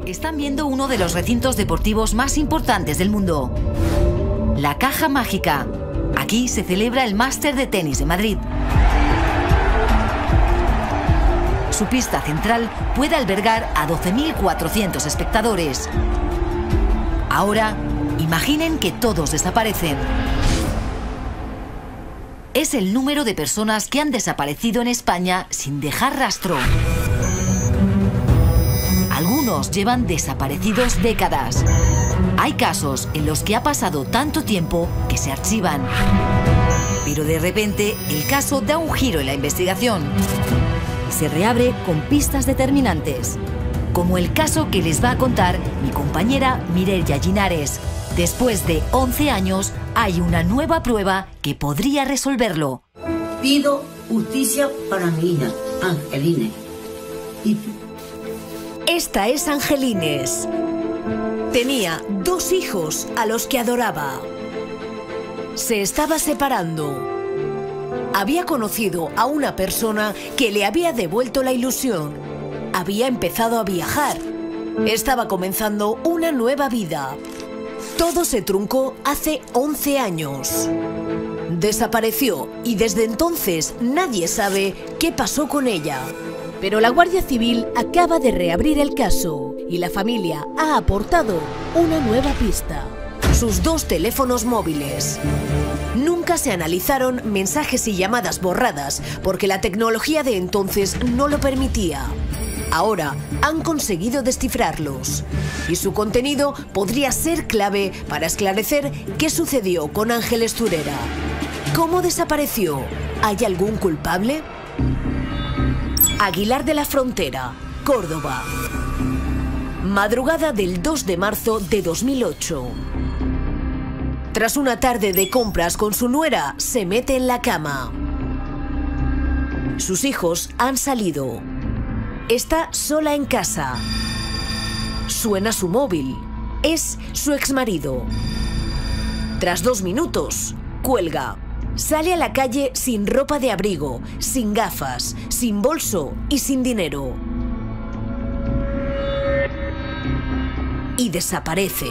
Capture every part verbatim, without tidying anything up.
Están viendo uno de los recintos deportivos más importantes del mundo, la Caja Mágica. Aquí se celebra el Máster de Tenis de Madrid. Su pista central puede albergar a doce mil cuatrocientos espectadores. Ahora, imaginen que todos desaparecen. Es el número de personas que han desaparecido en España sin dejar rastro. Algunos llevan desaparecidos décadas. Hay casos en los que ha pasado tanto tiempo que se archivan. Pero de repente, el caso da un giro en la investigación. Se reabre con pistas determinantes, como el caso que les va a contar mi compañera Mireia Linares. Después de once años, hay una nueva prueba que podría resolverlo. Pido justicia para mi hija, Angelines. ¿Y tú? Esta es Angelines. Tenía dos hijos a los que adoraba. Se estaba separando. Había conocido a una persona que le había devuelto la ilusión. Había empezado a viajar. Estaba comenzando una nueva vida. Todo se truncó hace once años. Desapareció y desde entonces nadie sabe qué pasó con ella. Pero la Guardia Civil acaba de reabrir el caso y la familia ha aportado una nueva pista. Sus dos teléfonos móviles. Nunca se analizaron mensajes y llamadas borradas porque la tecnología de entonces no lo permitía. Ahora han conseguido descifrarlos y su contenido podría ser clave para esclarecer qué sucedió con Ángeles Turera. ¿Cómo desapareció? ¿Hay algún culpable? Aguilar de la Frontera, Córdoba. Madrugada del dos de marzo de dos mil ocho. Tras una tarde de compras con su nuera, se mete en la cama. Sus hijos han salido. Está sola en casa. Suena su móvil. Es su exmarido. Tras dos minutos, cuelga. Sale a la calle sin ropa de abrigo, sin gafas, sin bolso y sin dinero. Y desaparece.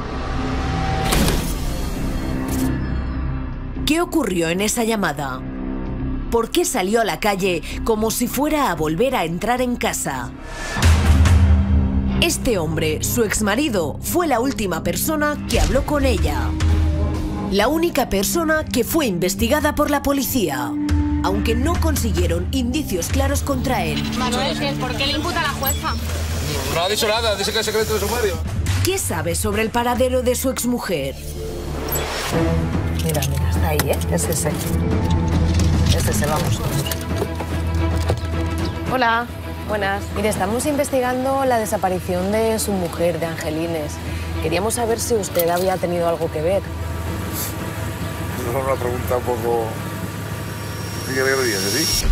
¿Qué ocurrió en esa llamada? ¿Por qué salió a la calle como si fuera a volver a entrar en casa? Este hombre, su exmarido, fue la última persona que habló con ella. La única persona que fue investigada por la policía, aunque no consiguieron indicios claros contra él. Manuel, ¿por qué le imputa a la jueza? No ha dicho nada, dice que es secreto de sumario. ¿Qué sabe sobre el paradero de su exmujer? Mira, mira, está ahí, ¿eh? Es ese. Es ese, vamos. Hola, buenas. Mire, estamos investigando la desaparición de su mujer, de Angelines. Queríamos saber si usted había tenido algo que ver. No es una pregunta un poco... ¿Qué quiere que le diga, sí?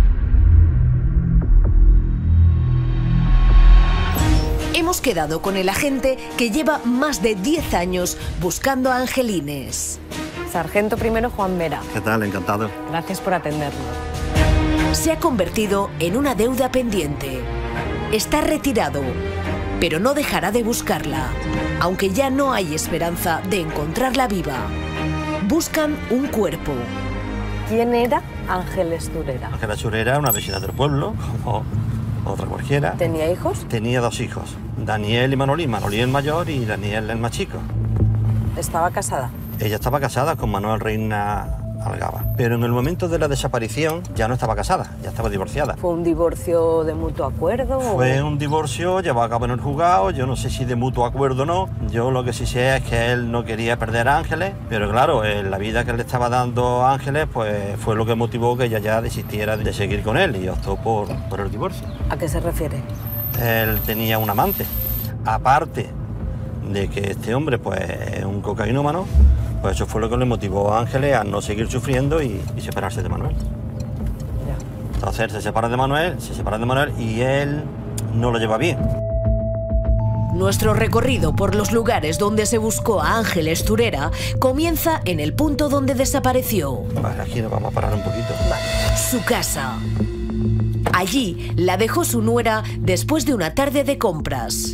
Hemos quedado con el agente que lleva más de diez años buscando a Angelines. Sargento primero Juan Vera. ¿Qué tal? Encantado. Gracias por atendernos. Se ha convertido en una deuda pendiente. Está retirado, pero no dejará de buscarla, aunque ya no hay esperanza de encontrarla viva. Buscan un cuerpo. ¿Quién era Ángeles Turera? Ángeles Turera, una vecina del pueblo, como otra cualquiera. ¿Tenía hijos? Tenía dos hijos, Daniel y Manolín. Manolín el mayor y Daniel el más chico. ¿Estaba casada? Ella estaba casada con Manuel Reina Algaba, pero en el momento de la desaparición ya no estaba casada, ya estaba divorciada. ¿Fue un divorcio de mutuo acuerdo? Fue o... un divorcio llevado a cabo en el juzgado, yo no sé si de mutuo acuerdo o no. Yo lo que sí sé es que él no quería perder a Ángeles, pero claro, en la vida que le estaba dando a Ángeles pues fue lo que motivó que ella ya desistiera de seguir con él y optó por, por el divorcio. ¿A qué se refiere? Él tenía un amante, aparte de que este hombre pues es un cocainómano. Pues eso fue lo que le motivó a Ángeles a no seguir sufriendo y, y separarse de Manuel. Ya. Entonces se separa de Manuel, se separa de Manuel y él no lo lleva bien. Nuestro recorrido por los lugares donde se buscó a Ángeles Turera comienza en el punto donde desapareció. Vale, aquí nos vamos a parar un poquito. Vale. Su casa. Allí la dejó su nuera después de una tarde de compras.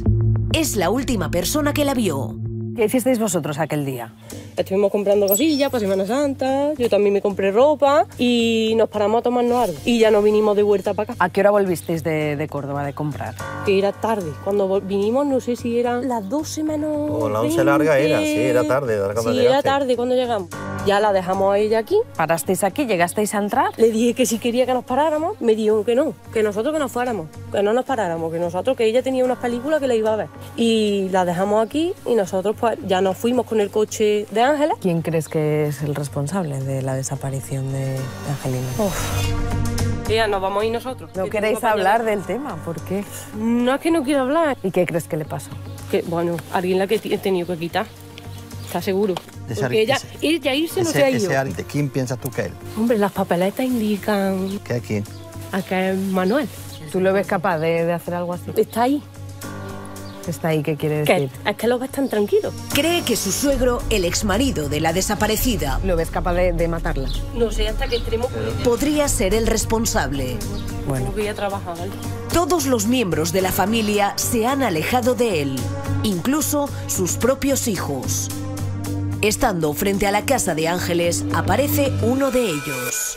es la última persona que la vio. ¿Qué hicisteis vosotros aquel día? Estuvimos comprando cosillas para Semana Santa, yo también me compré ropa y nos paramos a tomarnos algo. Y ya nos vinimos de vuelta para acá. ¿A qué hora volvisteis de, de Córdoba de comprar? Que era tarde. Cuando vinimos, no sé si eran las doce menos O la once larga era, sí, era tarde. Sí, era tarde cuando llegamos. Ya la dejamos a ella aquí. ¿Parasteis aquí? ¿Llegasteis a entrar? Le dije que si quería que nos paráramos, me dijo que no, que nosotros que nos fuéramos, que no nos paráramos, que nosotros, que ella tenía unas películas que la iba a ver. Y la dejamos aquí y nosotros pues ya nos fuimos con el coche de Ángeles. ¿Quién crees que es el responsable de la desaparición de, de Angelina? Uf. Ya, nos vamos a ir nosotros. ¿No queréis hablar del tema? ¿Por qué? No es que no quiero hablar. ¿Y qué crees que le pasó? Que, bueno, alguien la que he tenido que quitar. ¿Estás seguro? Porque ella, ella irse no se ha ido. ¿De quién piensas tú que él? Hombre, las papeletas indican... ¿Que es quién? A que es Manuel. ¿Tú lo ves capaz de, de hacer algo así? Está ahí. ¿Está ahí? ¿Qué quiere decir? ¿Qué? Es que lo ves tan tranquilo. Cree que su suegro, el exmarido de la desaparecida, ¿Lo ves capaz de, de matarla? No sé hasta qué extremo puede. podría ser el responsable. Bueno. Tengo que ir a trabajar, ¿vale? Todos los miembros de la familia se han alejado de él, incluso sus propios hijos. Estando frente a la casa de Ángeles, aparece uno de ellos.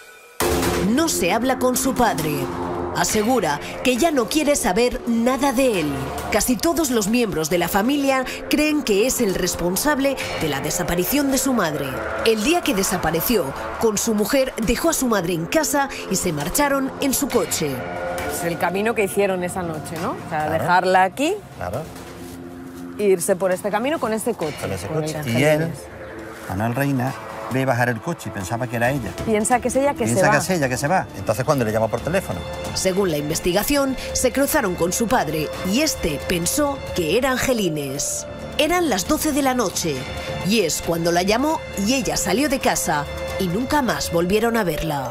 No se habla con su padre. Asegura que ya no quiere saber nada de él. Casi todos los miembros de la familia creen que es el responsable de la desaparición de su madre. El día que desapareció, con su mujer dejó a su madre en casa y se marcharon en su coche. Es el camino que hicieron esa noche, ¿no? O sea, Claro. dejarla aquí, Claro, irse por este camino con este coche. con ese con el coche. de Y él, Angelines. Manuel Reina, ve bajar el coche y pensaba que era ella. Piensa que es ella que Piensa se va. que es ella que se va. Entonces cuando le llama por teléfono. Según la investigación, se cruzaron con su padre y este pensó que era Angelines. Eran las doce de la noche y es cuando la llamó y ella salió de casa y nunca más volvieron a verla.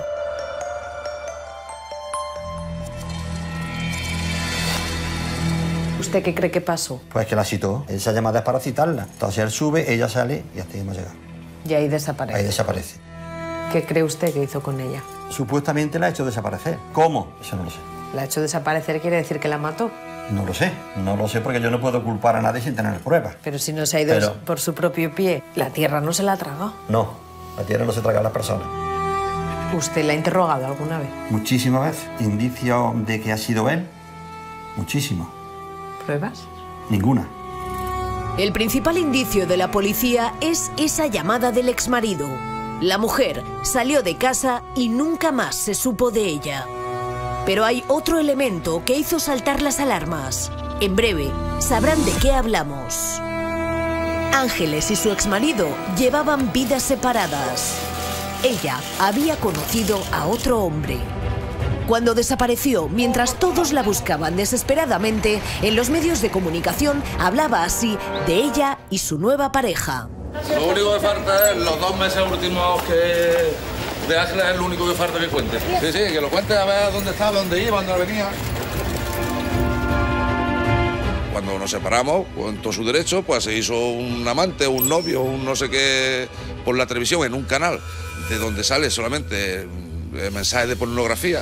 ¿Usted qué cree que pasó? Pues que la citó. Esa llamada es para citarla. Entonces él sube, ella sale y hasta ahí hemos llegado. Y ahí desaparece. Ahí desaparece. ¿Qué cree usted que hizo con ella? Supuestamente la ha hecho desaparecer. ¿Cómo? Eso no lo sé. ¿La ha hecho desaparecer quiere decir que la mató? No lo sé. No lo sé porque yo no puedo culpar a nadie sin tener pruebas. Pero si no se ha ido Pero- por su propio pie, la tierra no se la ha tragado. No. La tierra no se traga a las personas. ¿Usted la ha interrogado alguna vez? Muchísimas veces. Indicios de que ha sido él. Muchísimo. ¿Pruebas? Ninguna. El principal indicio de la policía es esa llamada del exmarido. La mujer salió de casa y nunca más se supo de ella. Pero hay otro elemento que hizo saltar las alarmas. En breve sabrán de qué hablamos. Ángeles y su exmarido llevaban vidas separadas. Ella había conocido a otro hombre. Cuando desapareció, mientras todos la buscaban desesperadamente, en los medios de comunicación hablaba así de ella y su nueva pareja. Lo único que falta es los dos meses últimos que de Ángeles es lo único que falta que cuente. Sí, sí, que lo cuente a ver dónde estaba, dónde iba, dónde venía. Cuando nos separamos, con todo su derecho, pues se hizo un amante, un novio, un no sé qué, por la televisión, en un canal, de donde sale solamente eh, mensajes de pornografía.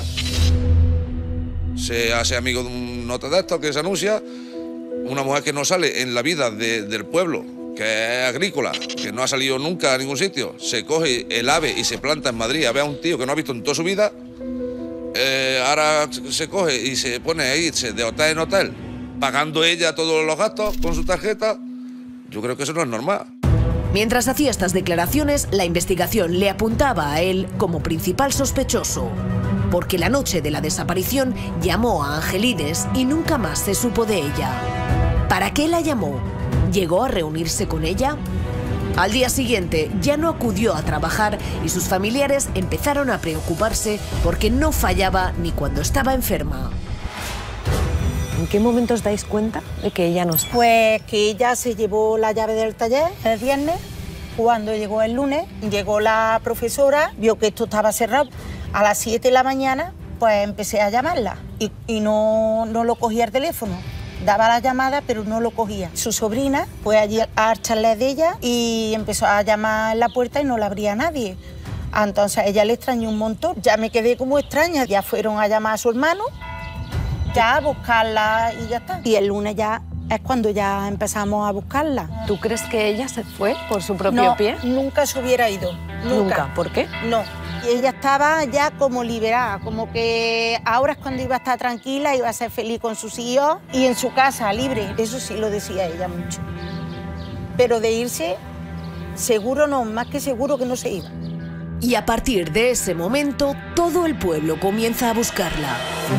Se hace amigo de un nota de estos que se anuncia, una mujer que no sale en la vida de- del pueblo, que es agrícola, que no ha salido nunca a ningún sitio, se coge el AVE y se planta en Madrid a ver a un tío que no ha visto en toda su vida, eh, ahora se coge y se pone a irse de hotel en hotel, pagando ella todos los gastos con su tarjeta. Yo creo que eso no es normal. Mientras hacía estas declaraciones, la investigación le apuntaba a él como principal sospechoso. Porque la noche de la desaparición llamó a Angelines y nunca más se supo de ella. ¿Para qué la llamó? ¿Llegó a reunirse con ella? Al día siguiente ya no acudió a trabajar y sus familiares empezaron a preocuparse porque no fallaba ni cuando estaba enferma. ¿En qué momento os dais cuenta de que ella no está? Pues que ella se llevó la llave del taller el viernes, cuando llegó el lunes, llegó la profesora, vio que esto estaba cerrado. A las siete de la mañana, pues empecé a llamarla y, y no, no lo cogía el teléfono. Daba la llamada, pero no lo cogía. Su sobrina fue allí a charlar de ella y empezó a llamar en la puerta y no la abría nadie. Entonces a ella le extrañó un montón. Ya me quedé como extraña. Ya fueron a llamar a su hermano, ya a buscarla y ya está. Y el lunes ya es cuando ya empezamos a buscarla. ¿Tú crees que ella se fue por su propio no, pie? Nunca se hubiera ido. Nunca. ¿Nunca? ¿Por qué? No. Y ella estaba ya como liberada, como que ahora es cuando iba a estar tranquila, iba a ser feliz con sus hijos y en su casa, libre. Eso sí lo decía ella mucho. Pero de irse, seguro no, más que seguro que no se iba. Y a partir de ese momento, todo el pueblo comienza a buscarla.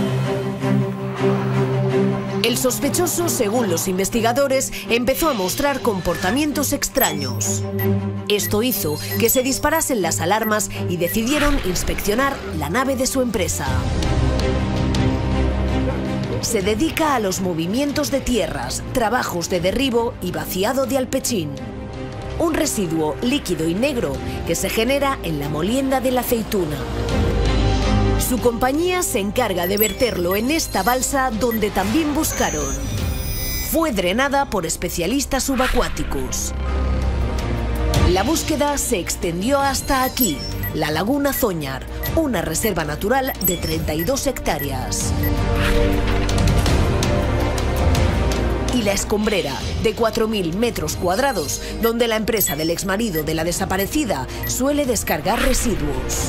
El sospechoso, según los investigadores, empezó a mostrar comportamientos extraños. Esto hizo que se disparasen las alarmas y decidieron inspeccionar la nave de su empresa. Se dedica a los movimientos de tierras, trabajos de derribo y vaciado de alpechín. Un residuo líquido y negro que se genera en la molienda de la aceituna. Su compañía se encarga de verterlo en esta balsa donde también buscaron. Fue drenada por especialistas subacuáticos. La búsqueda se extendió hasta aquí, la Laguna Zoñar, una reserva natural de treinta y dos hectáreas. Y la Escombrera, de cuatro mil metros cuadrados, donde la empresa del exmarido de la desaparecida suele descargar residuos.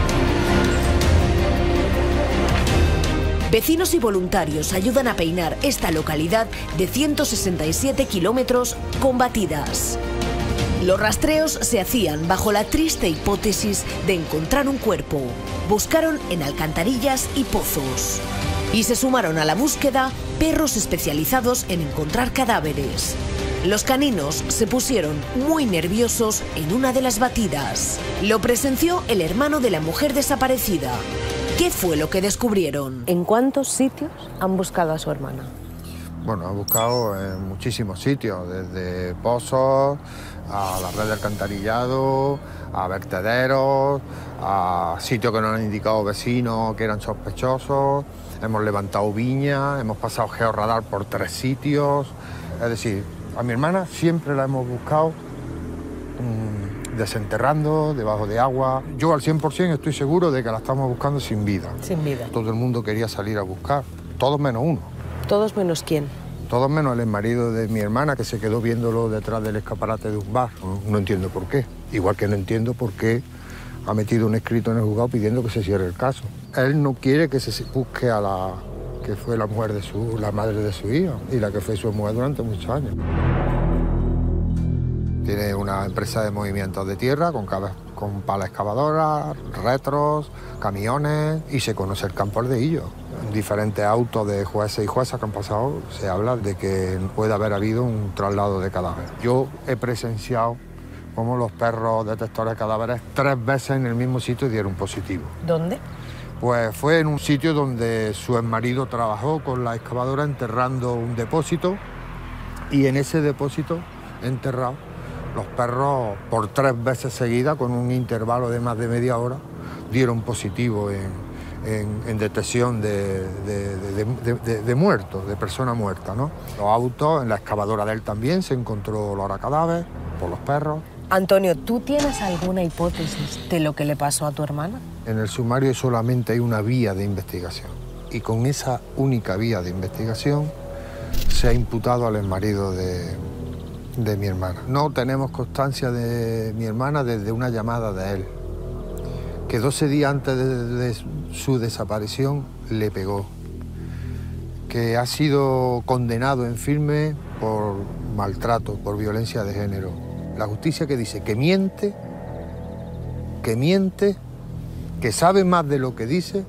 Vecinos y voluntarios ayudan a peinar esta localidad de ciento sesenta y siete kilómetros con batidas. Los rastreos se hacían bajo la triste hipótesis de encontrar un cuerpo. Buscaron en alcantarillas y pozos. Y se sumaron a la búsqueda perros especializados en encontrar cadáveres. Los caninos se pusieron muy nerviosos en una de las batidas. Lo presenció el hermano de la mujer desaparecida. ¿Qué fue lo que descubrieron? ¿En cuántos sitios han buscado a su hermana? Bueno, han buscado en muchísimos sitios, desde pozos, a la red de alcantarillado, a vertederos, a sitios que nos han indicado vecinos que eran sospechosos. Hemos levantado viñas, hemos pasado georradar por tres sitios. Es decir, a mi hermana siempre la hemos buscado mmm, desenterrando, debajo de agua. Yo al cien por cien estoy seguro de que la estamos buscando sin vida. Sin vida. Todo el mundo quería salir a buscar, todos menos uno. ¿Todos menos quién? Todos menos el marido de mi hermana, que se quedó viéndolo detrás del escaparate de un bar. No, no entiendo por qué. Igual que no entiendo por qué ha metido un escrito en el juzgado pidiendo que se cierre el caso. Él no quiere que se busque a la que fue la mujer de su, la madre de su hija y la que fue su mujer durante muchos años. Tiene una empresa de movimientos de tierra con, con pala excavadora, retros, camiones y se conoce el campo de ellos. Diferentes autos de jueces y juezas que han pasado, se habla de que puede haber habido un traslado de cadáveres. Yo he presenciado cómo los perros detectores de cadáveres tres veces en el mismo sitio dieron positivo. ¿Dónde? Pues fue en un sitio donde su exmarido trabajó con la excavadora enterrando un depósito y en ese depósito enterrado los perros por tres veces seguidas, con un intervalo de más de media hora, dieron positivo en... En, en detección de, de, de, de, de, de muertos, de personas muertas, ¿no? Los autos, en la excavadora de él también se encontró olor a cadáver por los perros. Antonio, ¿tú tienes alguna hipótesis de lo que le pasó a tu hermana? En el sumario solamente hay una vía de investigación y con esa única vía de investigación se ha imputado al exmarido de, de mi hermana. No tenemos constancia de mi hermana desde una llamada de él, que doce días antes de, de su desaparición le pegó, que ha sido condenado en firme por maltrato, por violencia de género. La justicia que dice que miente, que miente, que sabe más de lo que dice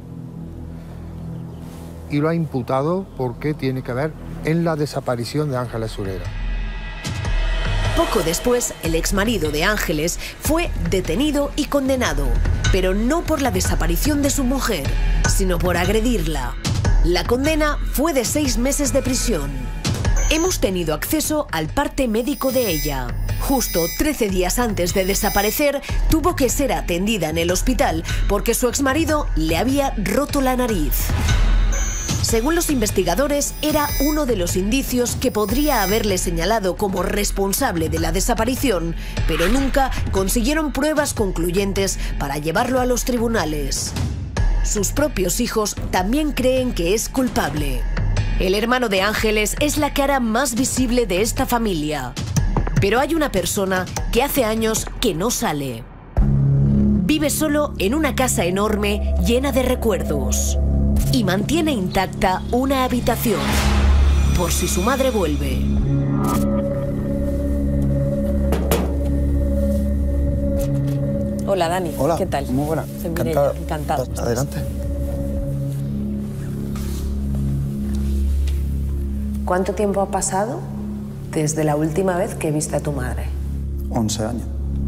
y lo ha imputado porque tiene que ver en la desaparición de Ángeles Surera. Poco después, el exmarido de Ángeles fue detenido y condenado, pero no por la desaparición de su mujer, sino por agredirla. La condena fue de seis meses de prisión. Hemos tenido acceso al parte médico de ella. Justo trece días antes de desaparecer, tuvo que ser atendida en el hospital porque su exmarido le había roto la nariz. Según los investigadores, era uno de los indicios que podría haberle señalado como responsable de la desaparición, pero nunca consiguieron pruebas concluyentes para llevarlo a los tribunales. Sus propios hijos también creen que es culpable. El hermano de Ángeles es la cara más visible de esta familia. Pero hay una persona que hace años que no sale. Vive solo en una casa enorme llena de recuerdos. Y mantiene intacta una habitación, por si su madre vuelve. Hola, Dani. Hola. ¿Qué tal? Muy buena. Soy Mireia. Encantada. Adelante. ¿Cuánto tiempo ha pasado desde la última vez que viste a tu madre? once años.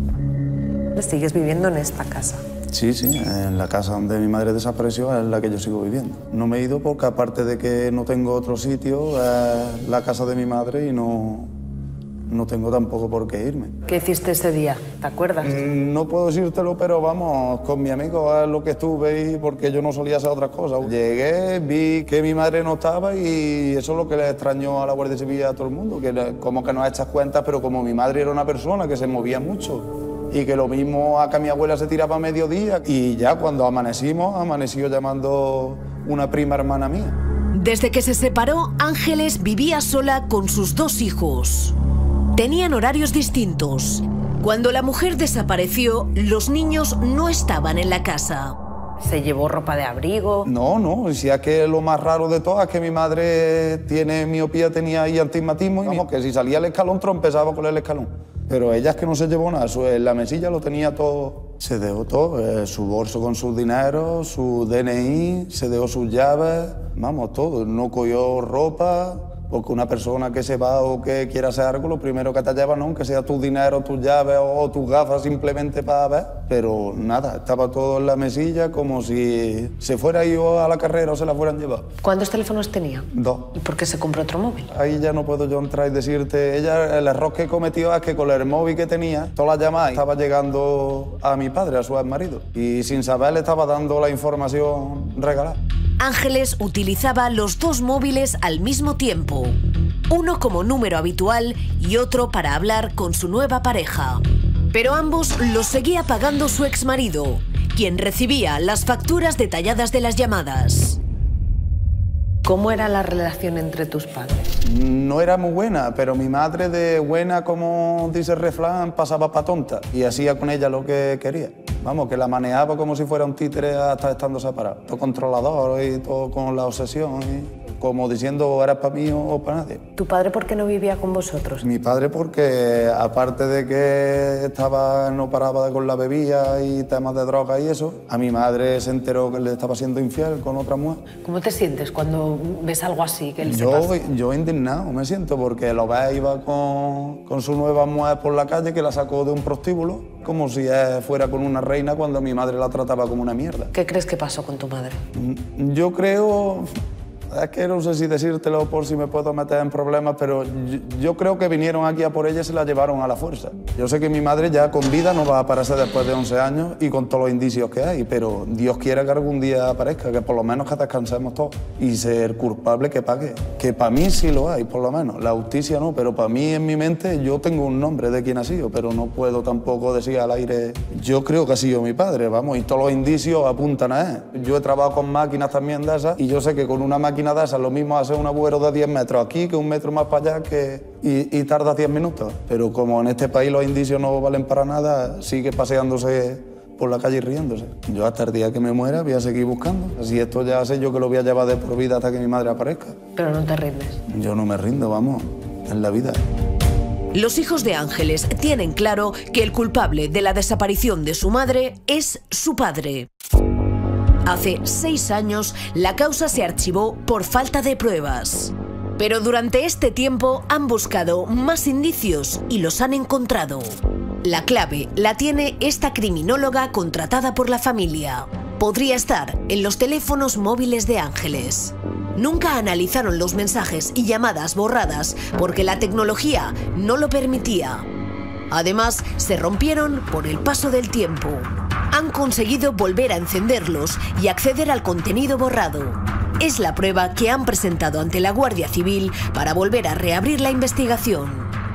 ¿Sigues viviendo en esta casa? Sí, sí, en la casa donde mi madre desapareció es la que yo sigo viviendo. No me he ido porque aparte de que no tengo otro sitio, es la casa de mi madre y no, no tengo tampoco por qué irme. ¿Qué hiciste ese día? ¿Te acuerdas? Mm, no puedo decírtelo, pero vamos, con mi amigo es lo que estuve y porque yo no solía hacer otras cosas. Llegué, vi que mi madre no estaba y eso es lo que le extrañó a la Guardia Civil y a todo el mundo, que como que no echas cuentas, pero como mi madre era una persona que se movía mucho, y que lo mismo acá mi abuela se tiraba a mediodía y ya cuando amanecimos, amaneció llamando una prima hermana mía. Desde que se separó, Ángeles vivía sola con sus dos hijos. Tenían horarios distintos. Cuando la mujer desapareció, los niños no estaban en la casa. ¿Se llevó ropa de abrigo? No, no, si es que lo más raro de todo es que mi madre tiene miopía, tenía y astigmatismo y vamos, que si salía el escalón trompezaba con el escalón. Pero ella es que no se llevó nada, en la mesilla lo tenía todo, se dejó todo, eh, su bolso con sus dineros, su D N I, se dejó sus llaves, vamos, todo, no cogió ropa, porque una persona que se va o que quiera hacer algo, lo primero que te lleva, no, que sea tus dinero, tus llaves o tus gafas simplemente para ver, pero nada, estaba todo en la mesilla como si se fuera ido a la carrera o se la fueran llevado. ¿Cuántos teléfonos tenía? Dos. ¿Y por qué se compró otro móvil? Ahí ya no puedo yo entrar y decirte, ella, el error que cometió es que con el móvil que tenía, todas las llamadas estaba llegando a mi padre, a su ex marido, y sin saber le estaba dando la información regalada. Ángeles utilizaba los dos móviles al mismo tiempo. Uno como número habitual y otro para hablar con su nueva pareja. Pero ambos los seguía pagando su exmarido, quien recibía las facturas detalladas de las llamadas. ¿Cómo era la relación entre tus padres? No era muy buena, pero mi madre de buena, como dice el refrán, pasaba pa' tonta y hacía con ella lo que quería. Vamos, que la manejaba como si fuera un títere hasta estando separado. Todo controlador y todo con la obsesión, y como diciendo, eras para mí o para nadie. ¿Tu padre por qué no vivía con vosotros? Mi padre porque, aparte de que estaba, no paraba con la bebida y temas de droga y eso, a mi madre se enteró que le estaba siendo infiel con otra mujer. ¿Cómo te sientes cuando ves algo así? Que él yo, se pasa? yo indignado me siento porque lo ves, iba con, con su nueva mujer por la calle, que la sacó de un prostíbulo, como si fuera con una reina cuando mi madre la trataba como una mierda. ¿Qué crees que pasó con tu madre? Yo creo... Es que no sé si decírtelo por si me puedo meter en problemas, pero yo, yo creo que vinieron aquí a por ella y se la llevaron a la fuerza. Yo sé que mi madre ya con vida no va a aparecer después de once años y con todos los indicios que hay, pero Dios quiera que algún día aparezca, que por lo menos que descansemos todos y ser culpable que pague. Que para mí sí lo hay, por lo menos. La justicia no, pero para mí en mi mente yo tengo un nombre de quién ha sido, pero no puedo tampoco decir al aire. Yo creo que ha sido mi padre, vamos, y todos los indicios apuntan a él. Yo he trabajado con máquinas también de esas y yo sé que con una máquina de esas lo mismo hace un agujero de diez metros aquí que un metro más para allá que, y, y tarda diez minutos. Pero como en este país los indicios no valen para nada, sigue paseándose por la calle y riéndose. Yo hasta el día que me muera voy a seguir buscando. Así esto ya sé yo que lo voy a llevar de por vida hasta que mi madre aparezca. Pero no te rindes. Yo no me rindo, vamos, en la vida. Los hijos de Ángeles tienen claro que el culpable de la desaparición de su madre es su padre. Hace seis años, la causa se archivó por falta de pruebas. Pero durante este tiempo han buscado más indicios y los han encontrado. La clave la tiene esta criminóloga contratada por la familia. Podría estar en los teléfonos móviles de Ángeles. Nunca analizaron los mensajes y llamadas borradas porque la tecnología no lo permitía. Además, se rompieron por el paso del tiempo. Han conseguido volver a encenderlos y acceder al contenido borrado. Es la prueba que han presentado ante la Guardia Civil para volver a reabrir la investigación.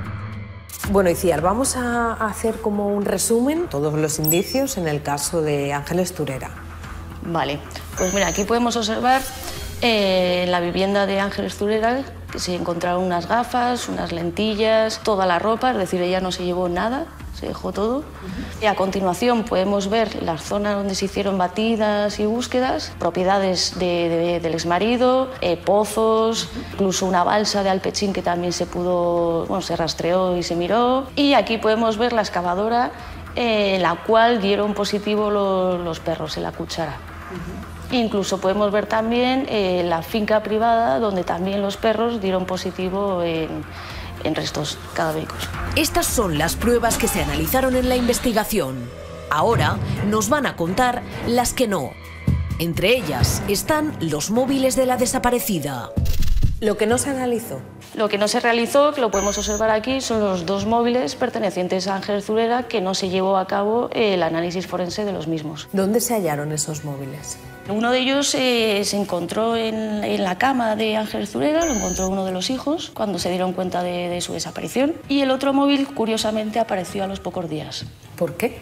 Bueno, Iciar, vamos a hacer como un resumen, todos los indicios en el caso de Ángeles Turera. Vale, pues mira, aquí podemos observar Eh, en la vivienda de Ángeles Zurera que se encontraron unas gafas, unas lentillas, toda la ropa, es decir, ella no se llevó nada, se dejó todo. Uh-huh. Y a continuación podemos ver las zonas donde se hicieron batidas y búsquedas, propiedades de, de, del exmarido, eh, pozos, uh-huh. incluso una balsa de Alpechín que también se pudo, bueno, se rastreó y se miró. Y aquí podemos ver la excavadora eh, en la cual dieron positivo los, los perros en la cuchara. Uh-huh. Incluso podemos ver también eh, la finca privada donde también los perros dieron positivo en, en restos cadavéricos. Estas son las pruebas que se analizaron en la investigación. Ahora nos van a contar las que no. Entre ellas están los móviles de la desaparecida. Lo que no se analizó. Lo que no se realizó, que lo podemos observar aquí, son los dos móviles pertenecientes a Ángeles Zurera que no se llevó a cabo el análisis forense de los mismos. ¿Dónde se hallaron esos móviles? Uno de ellos eh, se encontró en, en la cama de Ángeles Zurera, lo encontró uno de los hijos cuando se dieron cuenta de, de su desaparición. Y el otro móvil, curiosamente, apareció a los pocos días. ¿Por qué?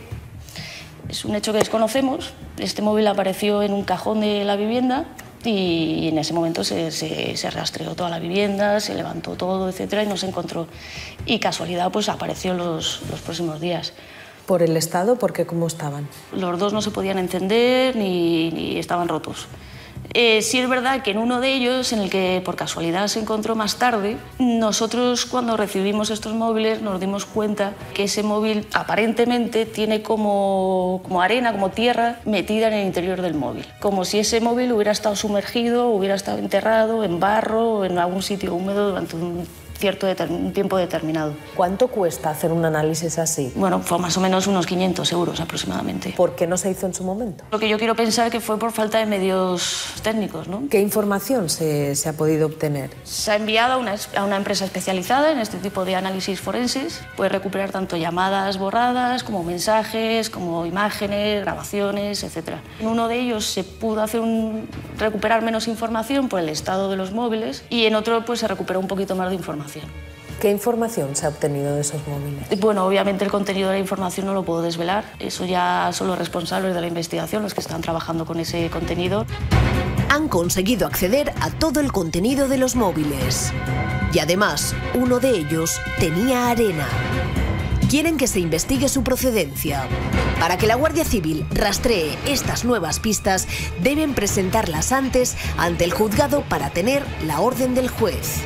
Es un hecho que desconocemos. Este móvil apareció en un cajón de la vivienda y en ese momento se, se, se rastreó toda la vivienda, se levantó todo, etcétera, y no se encontró. Y casualidad, pues apareció los, los próximos días. ¿Por el estado? ¿Por qué? ¿Cómo estaban? Los dos no se podían encender ni, ni estaban rotos. Eh, sí es verdad que en uno de ellos, en el que por casualidad se encontró más tarde, nosotros cuando recibimos estos móviles nos dimos cuenta que ese móvil aparentemente tiene como, como arena, como tierra metida en el interior del móvil. Como si ese móvil hubiera estado sumergido, hubiera estado enterrado en barro o en algún sitio húmedo durante un cierto un tiempo determinado. ¿Cuánto cuesta hacer un análisis así? Bueno, fue más o menos unos quinientos euros aproximadamente. ¿Por qué no se hizo en su momento? Lo que yo quiero pensar que fue por falta de medios técnicos, ¿no? ¿Qué información se, se ha podido obtener? Se ha enviado a una, a una empresa especializada en este tipo de análisis forenses. Puede recuperar tanto llamadas borradas como mensajes, como imágenes, grabaciones, etcétera. En uno de ellos se pudo hacer un, recuperar menos información por el estado de los móviles y en otro pues, se recuperó un poquito más de información. ¿Qué información se ha obtenido de esos móviles? Bueno, obviamente el contenido de la información no lo puedo desvelar. Eso ya son los responsables de la investigación, los que están trabajando con ese contenido. Han conseguido acceder a todo el contenido de los móviles. Y además, uno de ellos tenía arena. Quieren que se investigue su procedencia. Para que la Guardia Civil rastree estas nuevas pistas, deben presentarlas antes ante el juzgado para tener la orden del juez.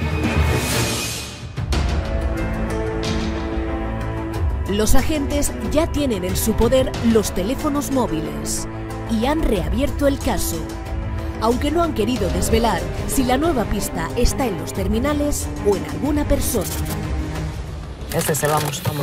Los agentes ya tienen en su poder los teléfonos móviles y han reabierto el caso, aunque no han querido desvelar si la nueva pista está en los terminales o en alguna persona. Este se vamos, vamos.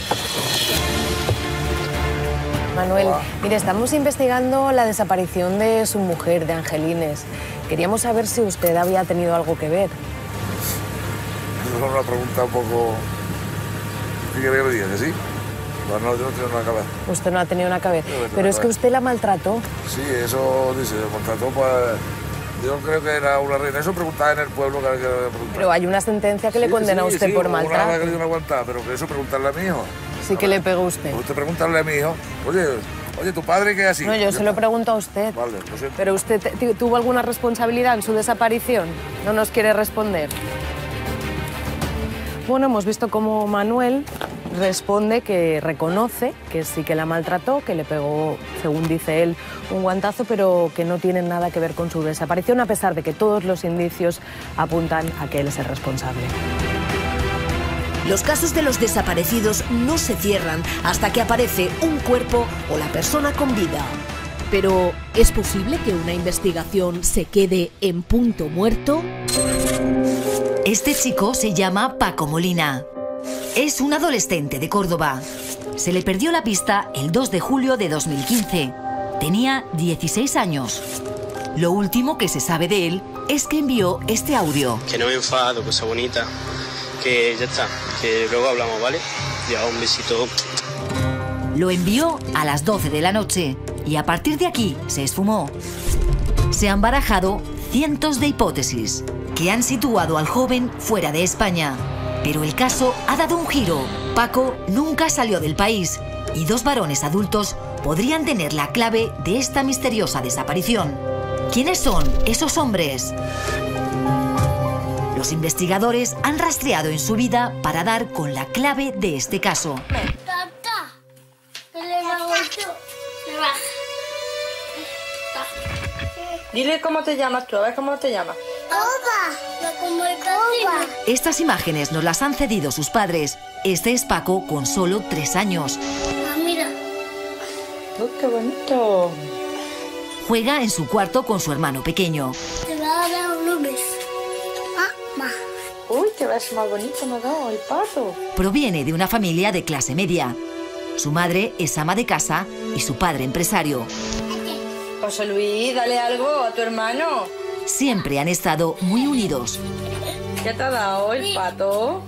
Manuel, mire, estamos investigando la desaparición de su mujer, de Angelines. Queríamos saber si usted había tenido algo que ver. Es una pregunta un poco... ¿Qué quiere que le diga? ¿Que sí? Pues no, yo no tengo nada que ver. Usted no ha tenido nada que ver. Pero es que usted la maltrató. Sí, eso dice, la maltrató, pues... Yo creo que era una reina. Eso preguntaba en el pueblo que había que preguntar. Pero hay una sentencia que sí, le condena sí, a usted sí, por una maltrato. Una vez que le dio una aguantada, pero que eso preguntarle a mi hijo. Sí que le pegó usted. Usted preguntarle a mi hijo. Oye, oye, ¿tu padre qué es así? No, yo, yo se lo pregunto a usted. Vale, lo siento. ¿Pero usted tuvo alguna responsabilidad en su desaparición? ¿No nos quiere responder? Bueno, hemos visto cómo Manuel responde que reconoce que sí que la maltrató, que le pegó, según dice él, un guantazo, pero que no tiene nada que ver con su desaparición, a pesar de que todos los indicios apuntan a que él es el responsable. Los casos de los desaparecidos no se cierran hasta que aparece un cuerpo o la persona con vida. Pero, ¿es posible que una investigación se quede en punto muerto? Este chico se llama Paco Molina. Es un adolescente de Córdoba. Se le perdió la pista el dos de julio de dos mil quince. Tenía dieciséis años. Lo último que se sabe de él es que envió este audio. Que no me enfado, cosa bonita. Que ya está, que luego hablamos, ¿vale? Ya, un besito. Lo envió a las doce de la noche y a partir de aquí se esfumó. Se han barajado cientos de hipótesis que han situado al joven fuera de España. Pero el caso ha dado un giro. Paco nunca salió del país y dos varones adultos podrían tener la clave de esta misteriosa desaparición. ¿Quiénes son esos hombres? Los investigadores han rastreado en su vida para dar con la clave de este caso. Dile cómo te llamas tú, a ver cómo te llamas. Estas imágenes nos las han cedido sus padres. Este es Paco con solo tres años. Ah, mira. Oh, qué bonito. Juega en su cuarto con su hermano pequeño. Te va a dar un beso. Ah, ma. Uy, qué beso más bonito me ha dado el pato. Proviene de una familia de clase media. Su madre es ama de casa y su padre empresario. José Luis, dale algo a tu hermano. Siempre han estado muy unidos. ¿Qué te ha dado el pato?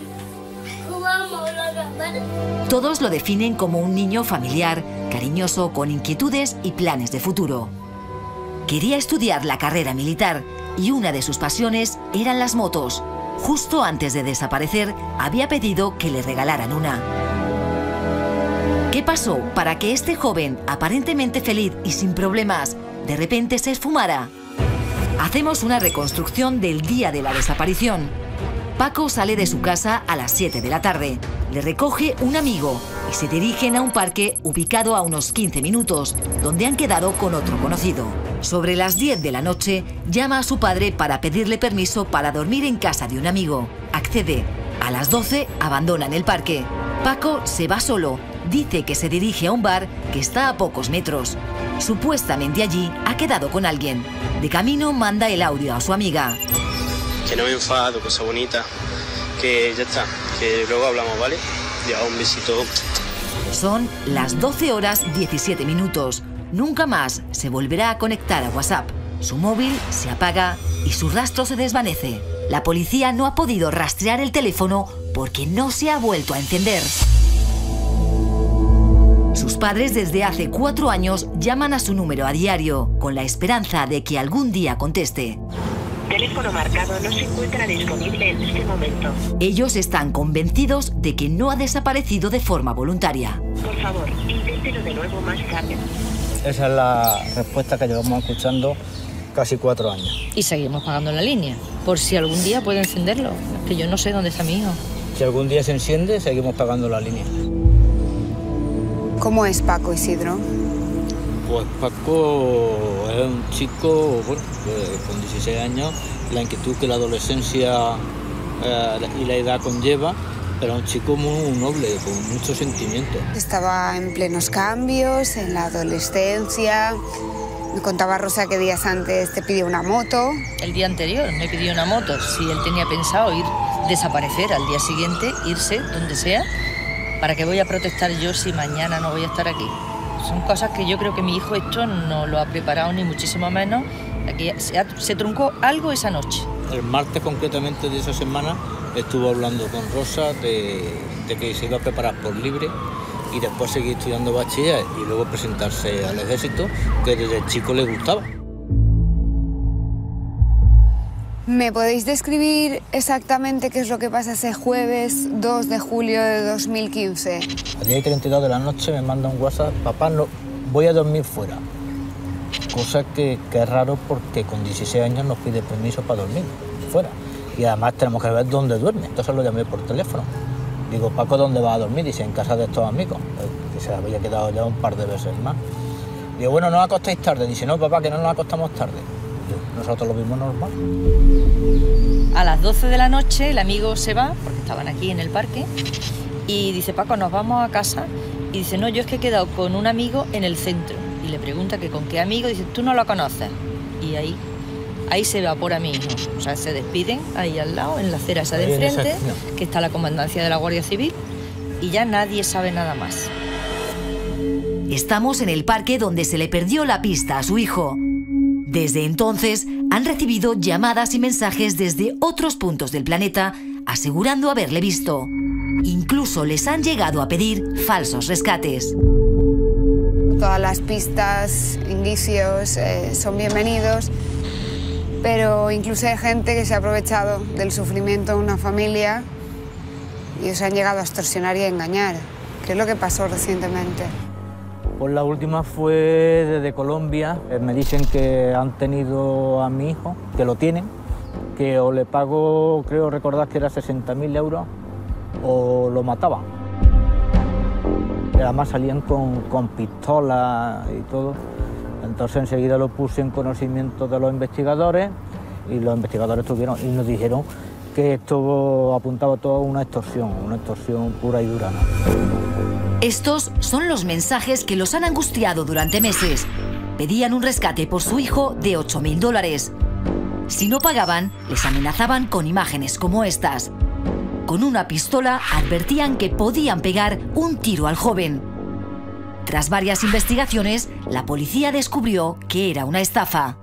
Todos lo definen como un niño familiar, cariñoso, con inquietudes y planes de futuro. Quería estudiar la carrera militar y una de sus pasiones eran las motos. Justo antes de desaparecer, había pedido que le regalaran una. ¿Qué pasó para que este joven, aparentemente feliz y sin problemas, de repente se esfumara? Hacemos una reconstrucción del día de la desaparición. Paco sale de su casa a las siete de la tarde. Le recoge un amigo y se dirigen a un parque ubicado a unos quince minutos, donde han quedado con otro conocido. Sobre las diez de la noche, llama a su padre para pedirle permiso para dormir en casa de un amigo. Accede. A las doce abandonan el parque. Paco se va solo. Dice que se dirige a un bar que está a pocos metros. Supuestamente allí ha quedado con alguien. De camino manda el audio a su amiga. Que no me enfado, cosa bonita. Que ya está, que luego hablamos, ¿vale? Ya, un besito. Son las doce horas diecisiete minutos. Nunca más se volverá a conectar a WhatsApp. Su móvil se apaga y su rastro se desvanece. La policía no ha podido rastrear el teléfono porque no se ha vuelto a encender. Sus padres desde hace cuatro años llaman a su número a diario, con la esperanza de que algún día conteste. Teléfono marcado no se encuentra disponible en este momento. Ellos están convencidos de que no ha desaparecido de forma voluntaria. Por favor, inténtelo de nuevo más tarde. Esa es la respuesta que llevamos escuchando casi cuatro años. Y seguimos pagando la línea, por si algún día puede encenderlo, que yo no sé dónde está mi hijo. Si algún día se enciende, seguimos pagando la línea. ¿Cómo es Paco, Isidro? Pues Paco es un chico, bueno, con dieciséis años, la inquietud que la adolescencia eh, y la edad conlleva, pero un chico muy noble, con mucho sentimiento. Estaba en plenos cambios, en la adolescencia. Me contaba Rosa que días antes te pidió una moto. El día anterior me pidió una moto. Si él tenía pensado ir, desaparecer al día siguiente, irse donde sea, ¿para qué voy a protestar yo si mañana no voy a estar aquí? Son cosas que yo creo que mi hijo esto no lo ha preparado ni muchísimo menos. Aquí se, ha, se truncó algo esa noche. El martes concretamente de esa semana estuvo hablando con Rosa de, de que se iba a preparar por libre y después seguir estudiando bachiller y luego presentarse al ejército, que desde chico le gustaba. ¿Me podéis describir exactamente qué es lo que pasa ese jueves dos de julio de dos mil quince? A día treinta y dos de la noche me manda un WhatsApp: papá, no, voy a dormir fuera. Cosa que, que es raro porque con dieciséis años nos pide permiso para dormir fuera. Y además tenemos que ver dónde duerme. Entonces lo llamé por teléfono. Digo, Paco, ¿dónde vas a dormir? Dice, en casa de estos amigos. Que se había quedado ya un par de veces más. Digo, bueno, ¿no os acostáis tarde? Dice, no, papá, que no nos acostamos tarde. Nosotros lo vimos normal. A las doce de la noche el amigo se va, porque estaban aquí en el parque, y dice, Paco, nos vamos a casa. Y dice, no, yo es que he quedado con un amigo en el centro. Y le pregunta que con qué amigo, dice, tú no lo conoces. Y ahí, ahí se evapora mi hijo. O sea, se despiden ahí al lado, en la acera esa de enfrente, que está la comandancia de la Guardia Civil, y ya nadie sabe nada más. Estamos en el parque donde se le perdió la pista a su hijo. Desde entonces han recibido llamadas y mensajes desde otros puntos del planeta asegurando haberle visto. Incluso les han llegado a pedir falsos rescates. Todas las pistas, indicios eh, son bienvenidos, pero incluso hay gente que se ha aprovechado del sufrimiento de una familia y os han llegado a extorsionar y a engañar. ¿Qué es lo que pasó recientemente? Pues la última fue desde Colombia. Me dicen que han tenido a mi hijo, que lo tienen, que o le pago, creo recordar que era sesenta mil euros, o lo mataban. Y además salían con, con pistolas y todo. Entonces enseguida lo puse en conocimiento de los investigadores y los investigadores tuvieron y nos dijeron que esto apuntaba todo a una extorsión, una extorsión pura y dura, ¿no? Estos son los mensajes que los han angustiado durante meses. Pedían un rescate por su hijo de ocho mil dólares. Si no pagaban, les amenazaban con imágenes como estas. Con una pistola advertían que podían pegar un tiro al joven. Tras varias investigaciones, la policía descubrió que era una estafa.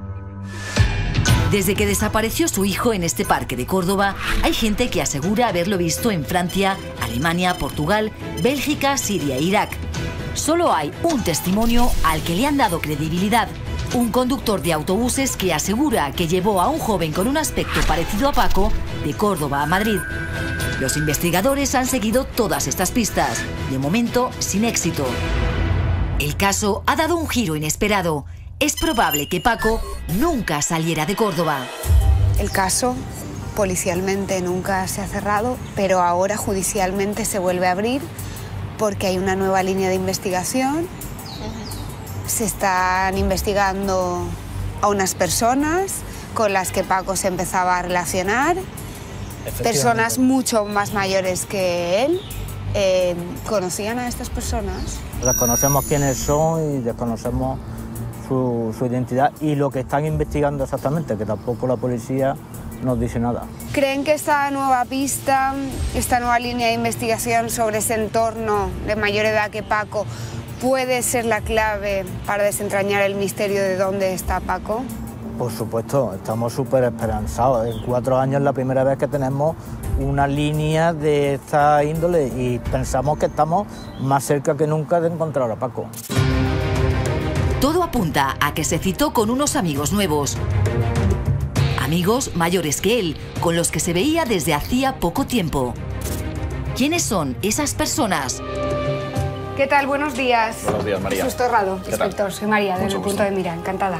Desde que desapareció su hijo en este parque de Córdoba, hay gente que asegura haberlo visto en Francia, Alemania, Portugal, Bélgica, Siria e Irak. Solo hay un testimonio al que le han dado credibilidad. Un conductor de autobuses que asegura que llevó a un joven con un aspecto parecido a Paco de Córdoba a Madrid. Los investigadores han seguido todas estas pistas, de momento sin éxito. El caso ha dado un giro inesperado. Es probable que Paco nunca saliera de Córdoba. El caso policialmente nunca se ha cerrado, pero ahora judicialmente se vuelve a abrir porque hay una nueva línea de investigación. Se están investigando a unas personas con las que Paco se empezaba a relacionar, personas mucho más mayores que él. Eh, ¿Conocían a estas personas? Desconocemos quiénes son y desconocemos su, su identidad y lo que están investigando exactamente, que tampoco la policía nos dice nada. ¿Creen que esta nueva pista, esta nueva línea de investigación sobre ese entorno de mayor edad que Paco puede ser la clave para desentrañar el misterio de dónde está Paco? Por supuesto, estamos súper esperanzados. En cuatro años es la primera vez que tenemos una línea de esta índole y pensamos que estamos más cerca que nunca de encontrar a Paco. Todo apunta a que se citó con unos amigos nuevos. Amigos mayores que él, con los que se veía desde hacía poco tiempo. ¿Quiénes son esas personas? ¿Qué tal? Buenos días. Buenos días, María. Jesús Torrado, inspector. Soy María, desde el punto de mira. Encantada.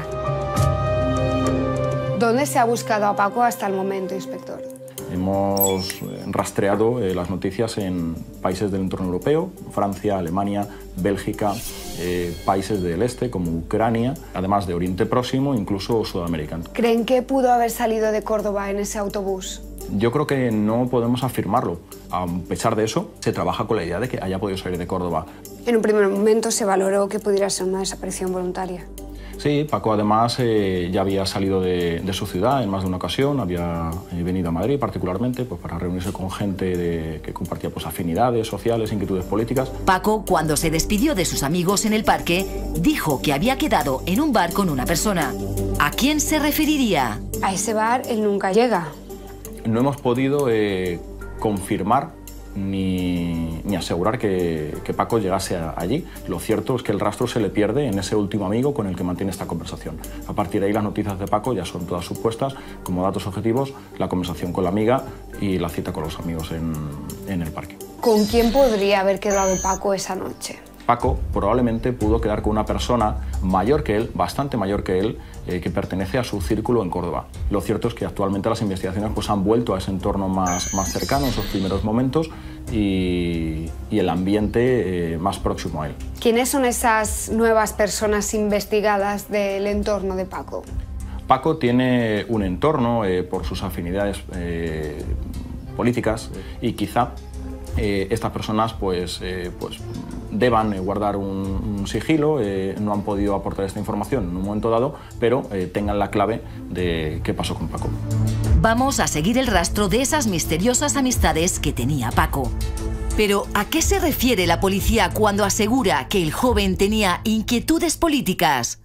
¿Dónde se ha buscado a Paco hasta el momento, inspector? Hemos rastreado eh, las noticias en países del entorno europeo, Francia, Alemania, Bélgica, eh, países del este como Ucrania, además de Oriente Próximo, incluso Sudamérica. ¿Creen que pudo haber salido de Córdoba en ese autobús? Yo creo que no podemos afirmarlo. A pesar de eso, se trabaja con la idea de que haya podido salir de Córdoba. En un primer momento se valoró que pudiera ser una desaparición voluntaria. Sí, Paco además eh, ya había salido de, de su ciudad en más de una ocasión, había eh, venido a Madrid particularmente pues, para reunirse con gente de, que compartía pues, afinidades sociales, inquietudes políticas. Paco, cuando se despidió de sus amigos en el parque, dijo que había quedado en un bar con una persona. ¿A quién se referiría? A ese bar él nunca llega. No hemos podido eh, confirmar Ni, ni asegurar que, que Paco llegase a, allí. Lo cierto es que el rastro se le pierde en ese último amigo con el que mantiene esta conversación. A partir de ahí las noticias de Paco ya son todas supuestas, como datos objetivos, la conversación con la amiga y la cita con los amigos en, en el parque. ¿Con quién podría haber quedado Paco esa noche? Paco probablemente pudo quedar con una persona mayor que él, bastante mayor que él, eh, que pertenece a su círculo en Córdoba. Lo cierto es que actualmente las investigaciones pues, han vuelto a ese entorno más, más cercano, en esos primeros momentos, y, y el ambiente eh, más próximo a él. ¿Quiénes son esas nuevas personas investigadas del entorno de Paco? Paco tiene un entorno eh, por sus afinidades eh, políticas y quizá eh, estas personas pues, eh, pues, deban eh, guardar un, un sigilo, eh, no han podido aportar esta información en un momento dado, pero eh, tengan la clave de qué pasó con Paco. Vamos a seguir el rastro de esas misteriosas amistades que tenía Paco. Pero, ¿a qué se refiere la policía cuando asegura que el joven tenía inquietudes políticas?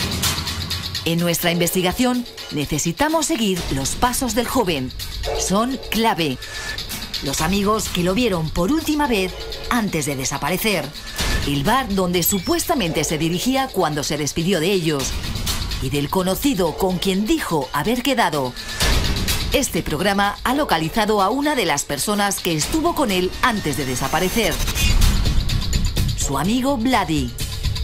En nuestra investigación necesitamos seguir los pasos del joven. Son clave. Los amigos que lo vieron por última vez antes de desaparecer. El bar donde supuestamente se dirigía cuando se despidió de ellos. Y del conocido con quien dijo haber quedado. Este programa ha localizado a una de las personas que estuvo con él antes de desaparecer. Su amigo Vladi.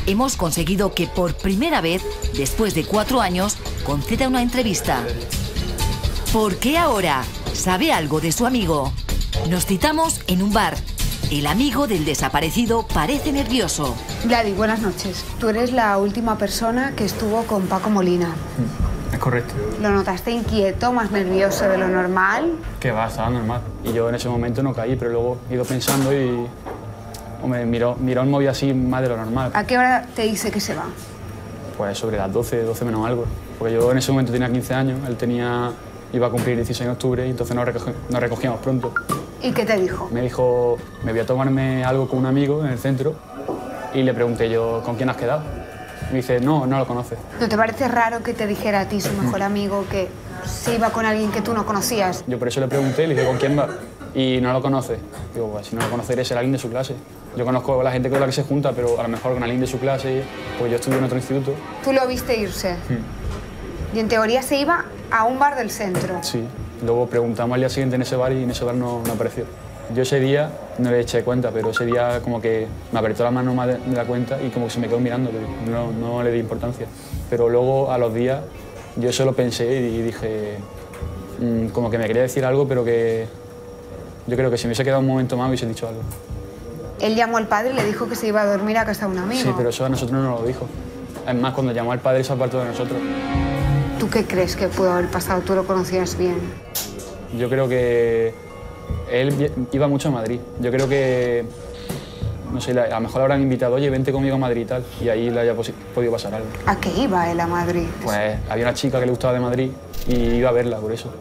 hemos conseguido que por primera vez, después de cuatro años, conceda una entrevista. ¿Por qué ahora? ¿Sabe algo de su amigo? Nos citamos en un bar. El amigo del desaparecido parece nervioso. Vladi, buenas noches. Tú eres la última persona que estuvo con Paco Molina. Es correcto. ¿Lo notaste inquieto, más nervioso de lo normal? Que va, estaba normal. Y yo en ese momento no caí, pero luego he ido pensando y... Hombre, miró, miró el móvil así más de lo normal. ¿A qué hora te dice que se va? Pues sobre las doce, doce menos algo. Porque yo en ese momento tenía quince años, él tenía... iba a cumplir dieciséis de octubre y entonces nos, recogi, nos recogíamos pronto. ¿Y qué te dijo? Me dijo, me voy a tomarme algo con un amigo en el centro y le pregunté yo, ¿con quién has quedado? Me dice, no, no lo conoces. ¿No te parece raro que te dijera a ti, su mejor amigo, que se iba con alguien que tú no conocías? Yo por eso le pregunté, le dije, ¿con quién va? Y no lo conoce. Digo, pues si no lo conoceré será alguien de su clase. Yo conozco a la gente con la que se junta, pero a lo mejor con alguien de su clase, porque yo estudio en otro instituto. ¿Tú lo viste irse? Hmm. Y en teoría se iba a un bar del centro. Sí. Luego preguntamos al día siguiente en ese bar y en ese bar no, no apareció. Yo ese día no le eché cuenta, pero ese día como que me apretó la mano más de, de la cuenta y como que se me quedó mirando, pero no, no le di importancia. Pero luego a los días yo solo pensé y dije, mmm, como que me quería decir algo, pero que yo creo que si me hubiese quedado un momento más hubiese dicho algo. Él llamó al padre y le dijo que se iba a dormir a casa de un amigo. Sí, pero eso a nosotros no nos lo dijo. Es más, cuando llamó al padre se apartó de nosotros. ¿Tú qué crees que pudo haber pasado? ¿Tú lo conocías bien? Yo creo que él iba mucho a Madrid. Yo creo que, no sé, a lo mejor le habrán invitado, oye, vente conmigo a Madrid y tal, y ahí le haya podido pasar algo. ¿A qué iba él a Madrid? Pues había una chica que le gustaba de Madrid y iba a verla por eso.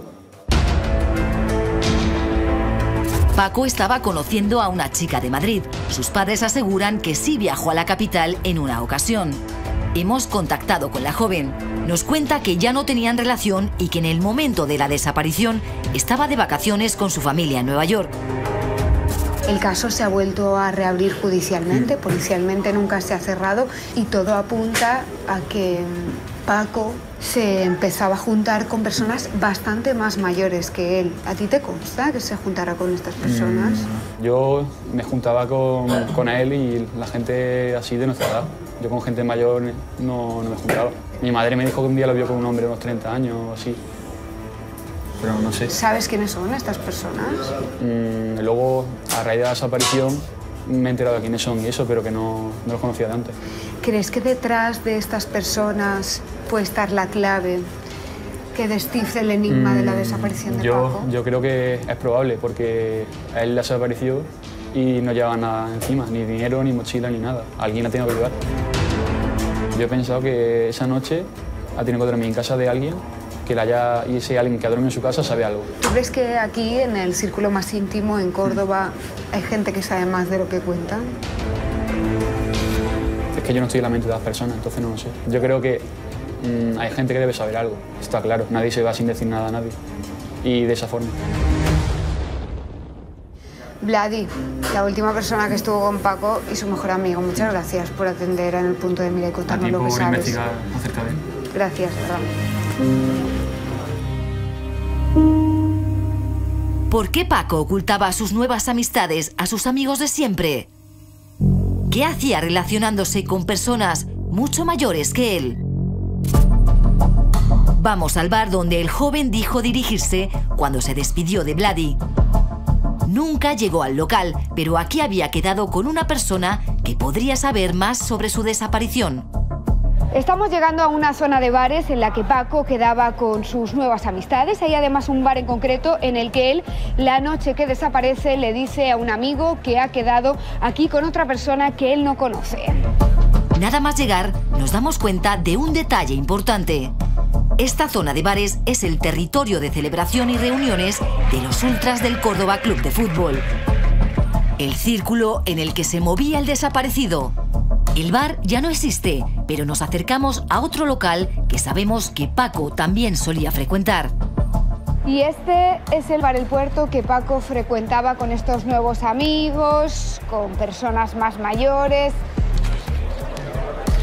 Paco estaba conociendo a una chica de Madrid. Sus padres aseguran que sí viajó a la capital en una ocasión. Hemos contactado con la joven. Nos cuenta que ya no tenían relación y que en el momento de la desaparición estaba de vacaciones con su familia en Nueva York. El caso se ha vuelto a reabrir judicialmente, policialmente nunca se ha cerrado y todo apunta a que Paco se empezaba a juntar con personas bastante más mayores que él. ¿A ti te consta que se juntara con estas personas? Mm, yo me juntaba con, con él y la gente así de nuestra edad. Yo con gente mayor no, no me juntaba. Mi madre me dijo que un día lo vio con un hombre de unos treinta años o así. Pero no sé. ¿Sabes quiénes son estas personas? Mm, luego, a raíz de la desaparición, me he enterado de quiénes son y eso, pero que no, no los conocía de antes. ¿Crees que detrás de estas personas puede estar la clave que descifre el enigma mm, de la desaparición de yo, Paco? Yo creo que es probable, porque a él desapareció y no llevaba nada encima, ni dinero, ni mochila, ni nada. Alguien ha tenido que llevar. Yo he pensado que esa noche ha tenido que dormir en casa de alguien que la haya, y ese alguien que ha dormido en su casa sabe algo. ¿Tú crees que aquí, en el círculo más íntimo, en Córdoba, hay gente que sabe más de lo que cuentan? Es que yo no estoy en la mente de las personas, entonces no lo sé. Yo creo que mmm, hay gente que debe saber algo, está claro. Nadie se va sin decir nada a nadie. Y de esa forma. Vladi, la última persona que estuvo con Paco y su mejor amigo. Muchas gracias por atender en el punto de mira y contarnos lo que sabes. A ti por investigar acerca de él. Gracias, perdón. ¿Por qué Paco ocultaba sus nuevas amistades a sus amigos de siempre? ¿Qué hacía relacionándose con personas mucho mayores que él? Vamos al bar donde el joven dijo dirigirse cuando se despidió de Vladi. Nunca llegó al local, pero aquí había quedado con una persona que podría saber más sobre su desaparición. Estamos llegando a una zona de bares en la que Paco quedaba con sus nuevas amistades. Hay además un bar en concreto en el que él, la noche que desaparece, le dice a un amigo que ha quedado aquí con otra persona que él no conoce. Nada más llegar, nos damos cuenta de un detalle importante. Esta zona de bares es el territorio de celebración y reuniones de los ultras del Córdoba Club de Fútbol. El círculo en el que se movía el desaparecido. El bar ya no existe, pero nos acercamos a otro local que sabemos que Paco también solía frecuentar. Y este es el bar El Puerto que Paco frecuentaba con estos nuevos amigos, con personas más mayores.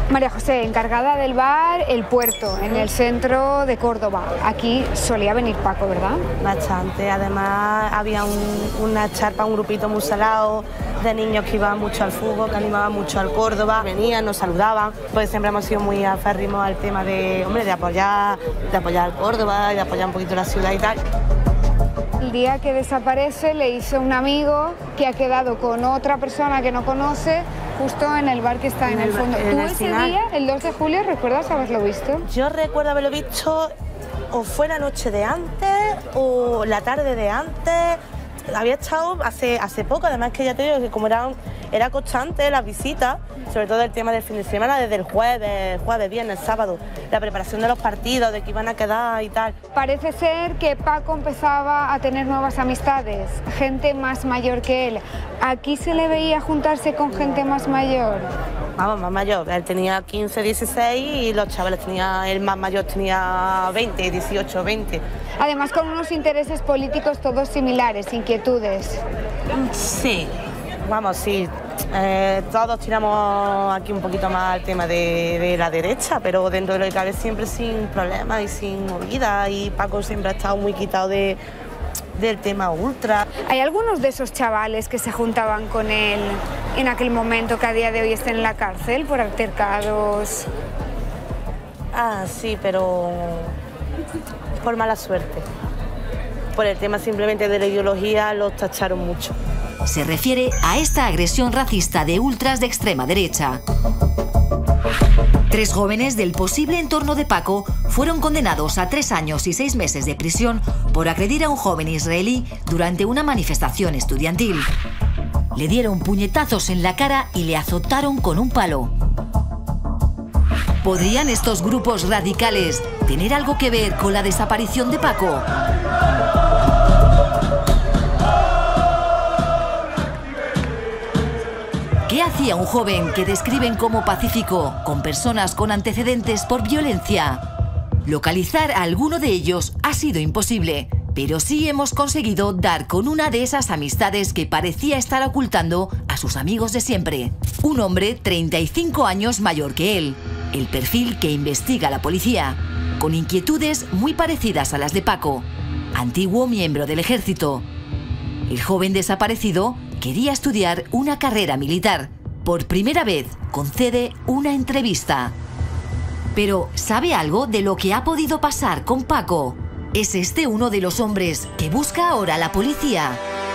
María José, encargada del bar El Puerto, en el centro de Córdoba. Aquí solía venir Paco, ¿verdad? Bastante. Además, había un, una charpa, un grupito muy salado de niños que iban mucho al fútbol, que animaban mucho al Córdoba. Venían, nos saludaban. Pues siempre hemos sido muy aférrimos al tema de, hombre, de apoyar, de apoyar al Córdoba y de apoyar un poquito la ciudad y tal. El día que desaparece le hizo un amigo que ha quedado con otra persona que no conoce justo en el bar que está en, en el, el fondo. ¿Tú ese final? día, el dos de julio, recuerdas haberlo visto? Yo recuerdo haberlo visto o fue la noche de antes o la tarde de antes. Había estado hace, hace poco, además que ya te digo que como era, era constante las visitas, sobre todo el tema del fin de semana, desde el jueves, jueves, viernes, sábado, la preparación de los partidos, de que iban a quedar y tal. Parece ser que Paco empezaba a tener nuevas amistades, gente más mayor que él. ¿Aquí se le veía juntarse con gente más mayor? Vamos, más mayor. Él tenía quince, dieciséis y los chavales tenía, el más mayor tenía veinte, dieciocho, veinte. Además con unos intereses políticos todos similares, inquietudes. Sí, vamos, sí. Eh, todos tiramos aquí un poquito más al tema de, de la derecha, pero dentro de lo que cabe siempre sin problemas y sin movida, y Paco siempre ha estado muy quitado de, del tema ultra. ¿Hay algunos de esos chavales que se juntaban con él en aquel momento que a día de hoy estén en la cárcel por altercados? Ah, sí, pero por mala suerte. Por el tema simplemente de la ideología los tacharon mucho. Se refiere a esta agresión racista de ultras de extrema derecha. Tres jóvenes del posible entorno de Paco fueron condenados a tres años y seis meses de prisión por agredir a un joven israelí durante una manifestación estudiantil. Le dieron puñetazos en la cara y le azotaron con un palo. ¿Podrían estos grupos radicales tener algo que ver con la desaparición de Paco? ¿Qué hacía un joven que describen como pacífico con personas con antecedentes por violencia? Localizar a alguno de ellos ha sido imposible, pero sí hemos conseguido dar con una de esas amistades que parecía estar ocultando a sus amigos de siempre. Un hombre treinta y cinco años mayor que él, el perfil que investiga la policía, con inquietudes muy parecidas a las de Paco, antiguo miembro del ejército. El joven desaparecido quería estudiar una carrera militar. Por primera vez concede una entrevista. Pero, ¿sabe algo de lo que ha podido pasar con Paco? ¿Es este uno de los hombres que busca ahora la policía?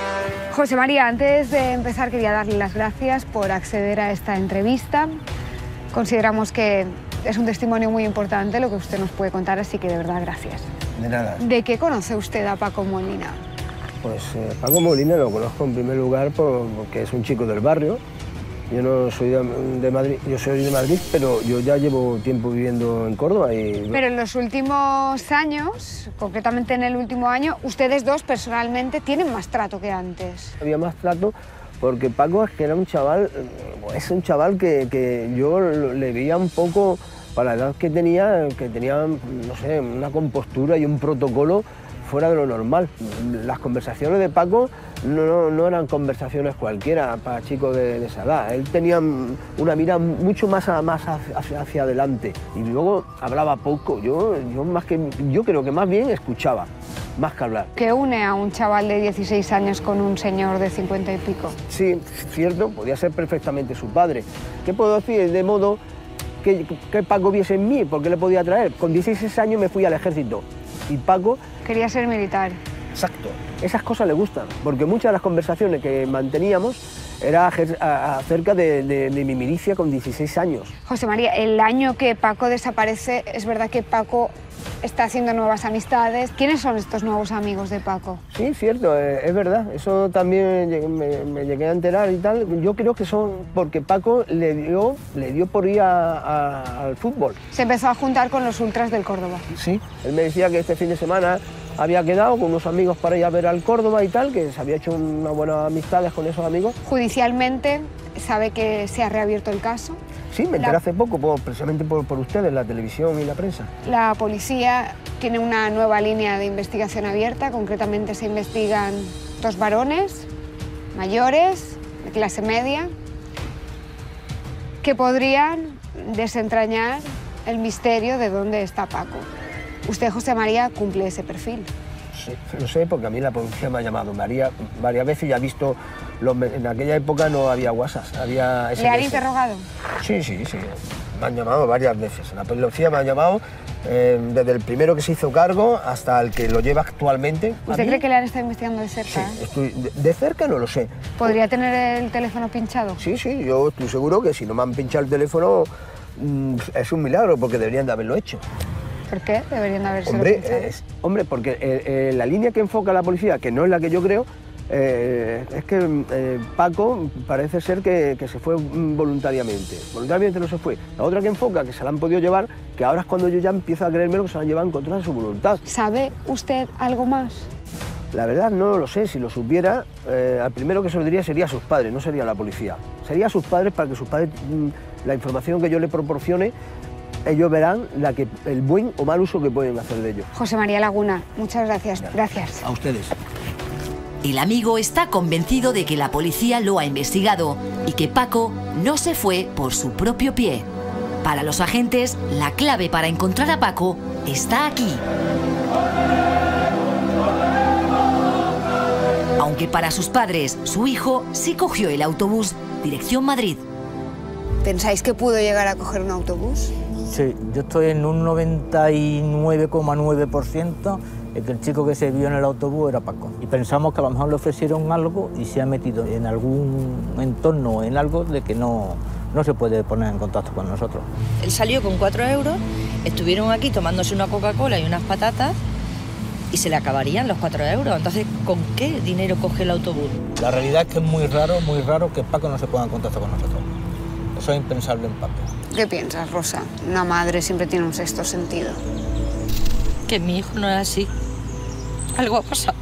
José María, antes de empezar quería darle las gracias por acceder a esta entrevista. Consideramos que es un testimonio muy importante lo que usted nos puede contar, así que de verdad gracias. De nada. ¿De qué conoce usted a Paco Molina? Pues eh, Paco Molina lo conozco en primer lugar por, porque es un chico del barrio. Yo no soy de, de Madrid, yo soy de Madrid, pero yo ya llevo tiempo viviendo en Córdoba y... Pero en los últimos años, concretamente en el último año, ustedes dos personalmente tienen más trato que antes. Había más trato porque Paco es que era un chaval, es un chaval que, que yo le veía un poco, para la edad que tenía, que tenía, no sé, una compostura y un protocolo fuera de lo normal. Las conversaciones de Paco no, no, no eran conversaciones cualquiera para chicos de, de esa edad. Él tenía una mirada mucho más, a, más hacia, hacia adelante y luego hablaba poco. Yo, yo, más que, yo creo que más bien escuchaba, más que hablar. ¿Qué une a un chaval de dieciséis años con un señor de cincuenta y pico? Sí, cierto, podía ser perfectamente su padre. ¿Qué puedo decir? De modo que, que Paco viese en mí, porque le podía traer. Con dieciséis años me fui al ejército y Paco... Quería ser militar. Exacto. Esas cosas le gustan, porque muchas de las conversaciones que manteníamos era acerca de, de, de mi milicia con dieciséis años. José María, el año que Paco desaparece, es verdad que Paco está haciendo nuevas amistades. ¿Quiénes son estos nuevos amigos de Paco? Sí, cierto, es verdad. Eso también me, me llegué a enterar y tal. Yo creo que son porque Paco le dio, le dio por ir a, a, al fútbol. Se empezó a juntar con los ultras del Córdoba. Sí, él me decía que este fin de semana había quedado con unos amigos para ir a ver al Córdoba y tal, que se había hecho unas buenas amistades con esos amigos. Judicialmente, ¿sabe que se ha reabierto el caso? Sí, me enteré la... hace poco, por, precisamente por, por ustedes, la televisión y la prensa. La policía tiene una nueva línea de investigación abierta, concretamente se investigan dos varones mayores, de clase media, que podrían desentrañar el misterio de dónde está Paco. Usted, José María, cumple ese perfil. Sí, lo sé, porque a mí la policía me ha llamado María varias veces y ha visto... Los, en aquella época no había WhatsApp, había S M S. ¿Le han interrogado? Sí, sí, sí. Me han llamado varias veces. La policía me ha llamado eh, desde el primero que se hizo cargo hasta el que lo lleva actualmente. ¿Usted cree que le han estado investigando de cerca? Sí, estoy, de, de cerca no lo sé. ¿Podría tener el teléfono pinchado? Sí, sí, yo estoy seguro que si no me han pinchado el teléfono mmm, es un milagro, porque deberían de haberlo hecho. ¿Por qué deberían de haberse Hombre, pinchado? es, hombre, porque eh, eh, la línea que enfoca la policía, que no es la que yo creo, Eh, es que eh, Paco parece ser que, que se fue voluntariamente. Voluntariamente no se fue. La otra que enfoca, que se la han podido llevar, que ahora es cuando yo ya empiezo a creerme lo que se la han llevado en contra de su voluntad. ¿Sabe usted algo más? La verdad no lo sé. Si lo supiera, eh, al primero que se lo diría sería a sus padres, no sería a la policía. Sería a sus padres para que sus padres, la información que yo le proporcione, ellos verán la que, el buen o mal uso que pueden hacer de ello. José María Laguna, muchas gracias. Gracias. A ustedes. El amigo está convencido de que la policía lo ha investigado y que Paco no se fue por su propio pie. Para los agentes, la clave para encontrar a Paco está aquí. Aunque para sus padres, su hijo sí cogió el autobús dirección Madrid. ¿Pensáis que pudo llegar a coger un autobús? Sí, yo estoy en un noventa y nueve coma nueve por ciento de que el chico que se vio en el autobús era Paco. Y pensamos que a lo mejor le ofrecieron algo y se ha metido en algún entorno, en algo de que no, no se puede poner en contacto con nosotros. Él salió con cuatro euros, estuvieron aquí tomándose una Coca-Cola y unas patatas y se le acabarían los cuatro euros. Entonces, ¿con qué dinero coge el autobús? La realidad es que es muy raro, muy raro que Paco no se ponga en contacto con nosotros. Eso es impensable en Paco. ¿Qué piensas, Rosa? Una madre siempre tiene un sexto sentido. Que mi hijo no es así. Algo ha pasado.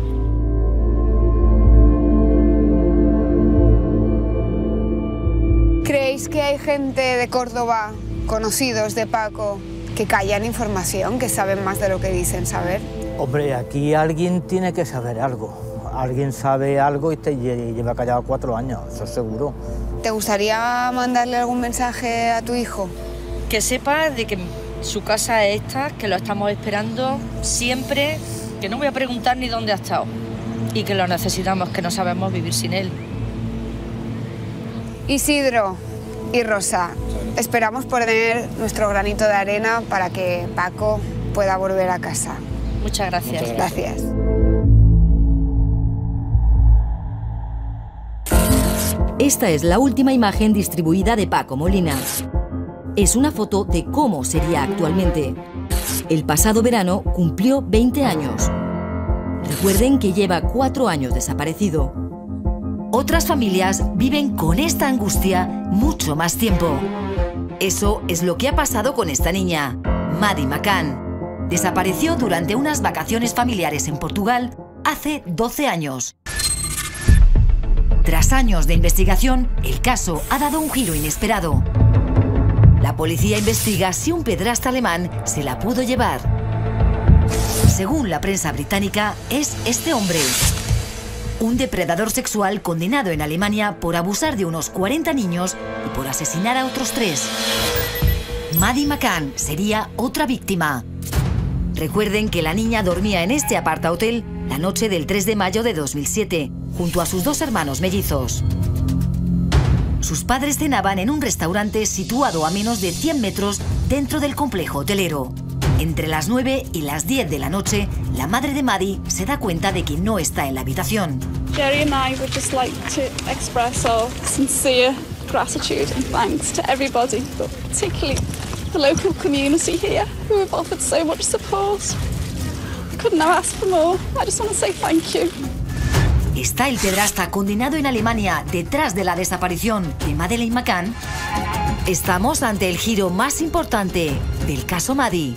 ¿Creéis que hay gente de Córdoba, conocidos de Paco, que callan información, que saben más de lo que dicen saber? Hombre, aquí alguien tiene que saber algo. Alguien sabe algo y te lleva callado cuatro años, eso seguro. ¿Te gustaría mandarle algún mensaje a tu hijo? Que sepa de que su casa es esta, que lo estamos esperando siempre, que no voy a preguntar ni dónde ha estado y que lo necesitamos, que no sabemos vivir sin él. Isidro y Rosa, esperamos poner nuestro granito de arena para que Paco pueda volver a casa. Muchas gracias. Muchas gracias. Esta es la última imagen distribuida de Paco Molina. Es una foto de cómo sería actualmente. El pasado verano cumplió veinte años. Recuerden que lleva cuatro años desaparecido. Otras familias viven con esta angustia mucho más tiempo. Eso es lo que ha pasado con esta niña, Madi Macan. Desapareció durante unas vacaciones familiares en Portugal hace doce años. Tras años de investigación, el caso ha dado un giro inesperado. La policía investiga si un pedrasta alemán se la pudo llevar. Según la prensa británica, es este hombre. Un depredador sexual condenado en Alemania por abusar de unos cuarenta niños y por asesinar a otros tres. Madi Macan sería otra víctima. Recuerden que la niña dormía en este apartahotel la noche del tres de mayo de dos mil siete, junto a sus dos hermanos mellizos. Sus padres cenaban en un restaurante situado a menos de cien metros dentro del complejo hotelero. Entre las nueve y las diez de la noche, la madre de Madi se da cuenta de que no está en la habitación. Jerry and I would just like to express our sincere gratitude and thanks to everybody, but particularly the local community here who have offered so much support. I couldn't have asked for more. I just want to say thank you. ¿Está el pedrasta condenado en Alemania detrás de la desaparición de Madeleine Macan? Estamos ante el giro más importante del caso Madi.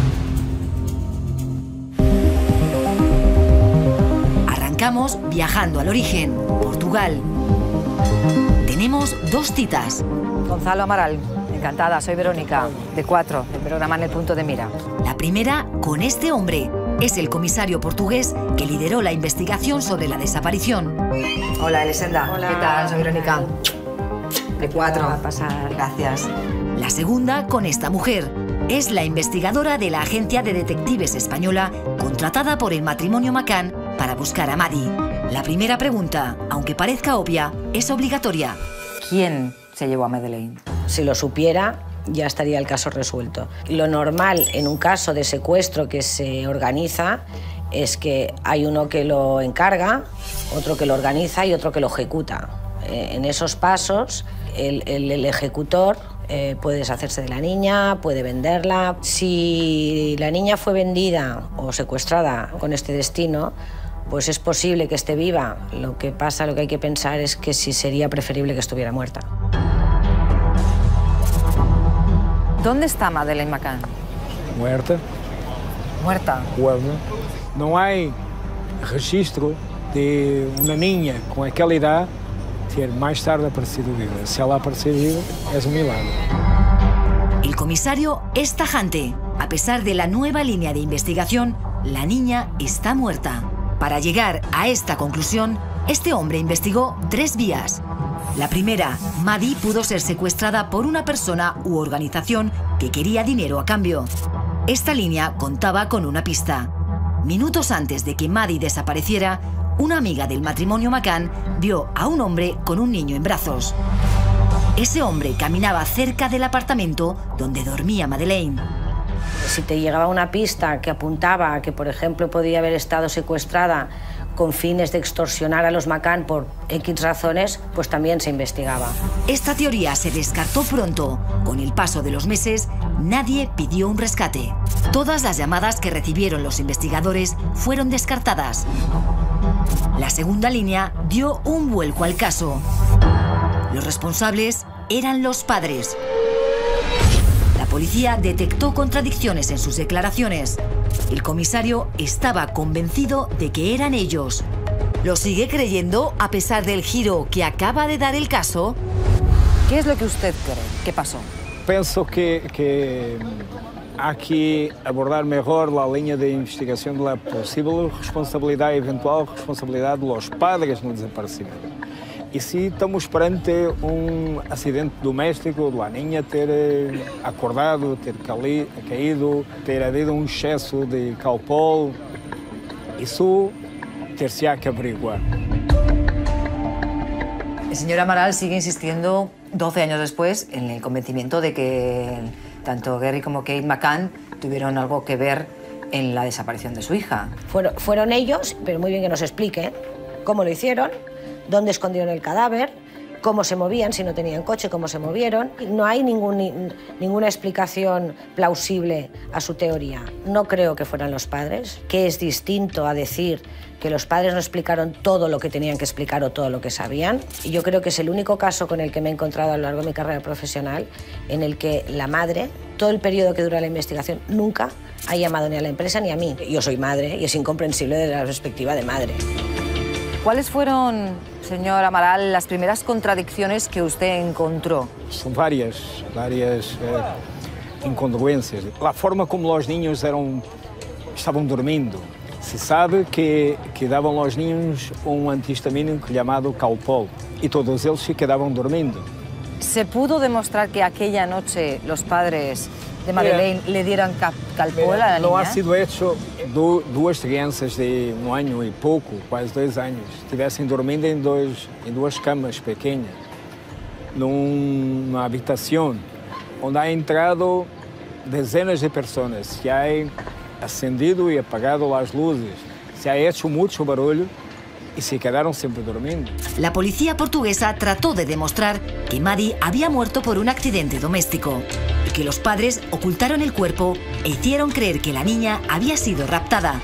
Arrancamos viajando al origen, Portugal. Tenemos dos citas. Gonzalo Amaral, encantada, soy Verónica, de cuatro, del programa En el Punto de Mira. La primera con este hombre. Es el comisario portugués que lideró la investigación sobre la desaparición. Hola, Elisenda. Hola. ¿Qué tal? Soy Verónica. De cuatro. Va a pasar. Gracias. La segunda con esta mujer. Es la investigadora de la agencia de detectives española contratada por el matrimonio McCann para buscar a Maddie. La primera pregunta, aunque parezca obvia, es obligatoria. ¿Quién se llevó a Madeleine? Si lo supiera, ya estaría el caso resuelto. Lo normal en un caso de secuestro que se organiza es que hay uno que lo encarga, otro que lo organiza y otro que lo ejecuta. Eh, en esos pasos, el, el, el ejecutor eh, puede deshacerse de la niña, puede venderla. Si la niña fue vendida o secuestrada con este destino, pues es posible que esté viva. Lo que pasa, lo que hay que pensar es que sí sería preferible que estuviera muerta. ¿Dónde está Madeleine McCann? Muerta. Muerta. Bueno, no hay registro de una niña con aquella edad ter más tarde aparecido viva. Si ella ha aparecido viva, es un milagro. El comisario es tajante. A pesar de la nueva línea de investigación, la niña está muerta. Para llegar a esta conclusión, este hombre investigó tres vías. La primera, Maddie pudo ser secuestrada por una persona u organización que quería dinero a cambio. Esta línea contaba con una pista. Minutos antes de que Maddie desapareciera, una amiga del matrimonio McCann vio a un hombre con un niño en brazos. Ese hombre caminaba cerca del apartamento donde dormía Madeleine. Si te llegaba una pista que apuntaba a que, por ejemplo, podía haber estado secuestrada con fines de extorsionar a los McCann por X razones, pues también se investigaba. Esta teoría se descartó pronto. Con el paso de los meses, nadie pidió un rescate. Todas las llamadas que recibieron los investigadores fueron descartadas. La segunda línea dio un vuelco al caso. Los responsables eran los padres. La policía detectó contradicciones en sus declaraciones. El comisario estaba convencido de que eran ellos. ¿Lo sigue creyendo a pesar del giro que acaba de dar el caso? ¿Qué es lo que usted cree? ¿Qué pasó? Pienso que, que hay que abordar mejor la línea de investigación de la posible responsabilidad, eventual responsabilidad de los padres no desaparecimiento. E se estamos perante um acidente doméstico, a niña ter acordado, ter caído, ter habido um excesso de Calpol, isso ter-se-á que averiguar. El señor Amaral sigue insistiendo, doce años después, en el convencimiento de que tanto Gary como Kate McCann tuvieron algo que ver en la desaparición de su hija. Fueron, fueron ellos, pero muy bien que nos explique cómo lo hicieron, dónde escondieron el cadáver, cómo se movían, si no tenían coche, cómo se movieron. No hay ningún, ni, ninguna explicación plausible a su teoría. No creo que fueran los padres, que es distinto a decir que los padres no explicaron todo lo que tenían que explicar o todo lo que sabían. Y yo creo que es el único caso con el que me he encontrado a lo largo de mi carrera profesional en el que la madre, todo el periodo que dura la investigación, nunca ha llamado ni a la empresa ni a mí. Yo soy madre y es incomprensible desde la perspectiva de madre. ¿Cuáles fueron, señor Amaral, las primeras contradicciones que usted encontró? Son varias, varias eh, incongruencias. La forma como los niños eran, estaban durmiendo. Se sabe que, que daban a los niños un antihistamínico llamado Calpol y todos ellos se quedaban durmiendo. ¿Se pudo demostrar que aquella noche los padres de Madeleine mira, le dieran Calpol a la niña? Não ha sido hecho do, duas crianças de um ano e pouco, quase dois anos, estivessem dormindo em, dois, em duas camas pequenas, numa habitação onde há entrado dezenas de pessoas, se há acendido e apagado as luzes, se há hecho muito barulho y se quedaron siempre durmiendo. La policía portuguesa trató de demostrar que Maddie había muerto por un accidente doméstico y que los padres ocultaron el cuerpo e hicieron creer que la niña había sido raptada.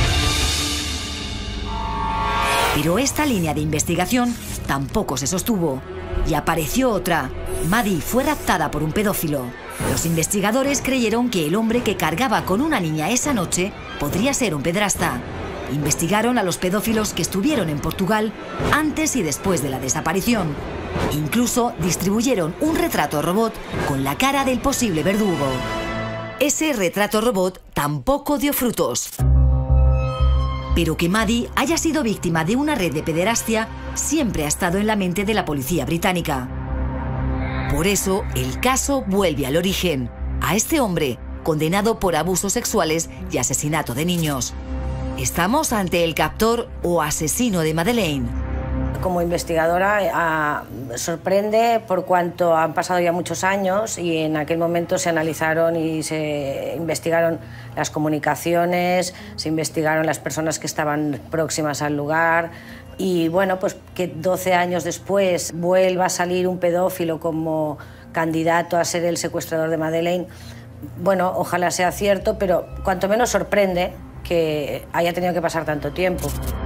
Pero esta línea de investigación tampoco se sostuvo y apareció otra. Maddie fue raptada por un pedófilo. Los investigadores creyeron que el hombre que cargaba con una niña esa noche podría ser un pedrasta. Investigaron a los pedófilos que estuvieron en Portugal antes y después de la desaparición. Incluso distribuyeron un retrato robot con la cara del posible verdugo. Ese retrato robot tampoco dio frutos. Pero que Maddie haya sido víctima de una red de pederastia siempre ha estado en la mente de la policía británica. Por eso, el caso vuelve al origen, a este hombre condenado por abusos sexuales y asesinato de niños. ¿Estamos ante el captor o asesino de Madeleine? Como investigadora eh, sorprende por cuanto han pasado ya muchos años y en aquel momento se analizaron y se investigaron las comunicaciones, se investigaron las personas que estaban próximas al lugar y bueno, pues que doce años después vuelva a salir un pedófilo como candidato a ser el secuestrador de Madeleine, bueno, ojalá sea cierto, pero cuanto menos sorprende que haya tenido que pasar tanto tiempo.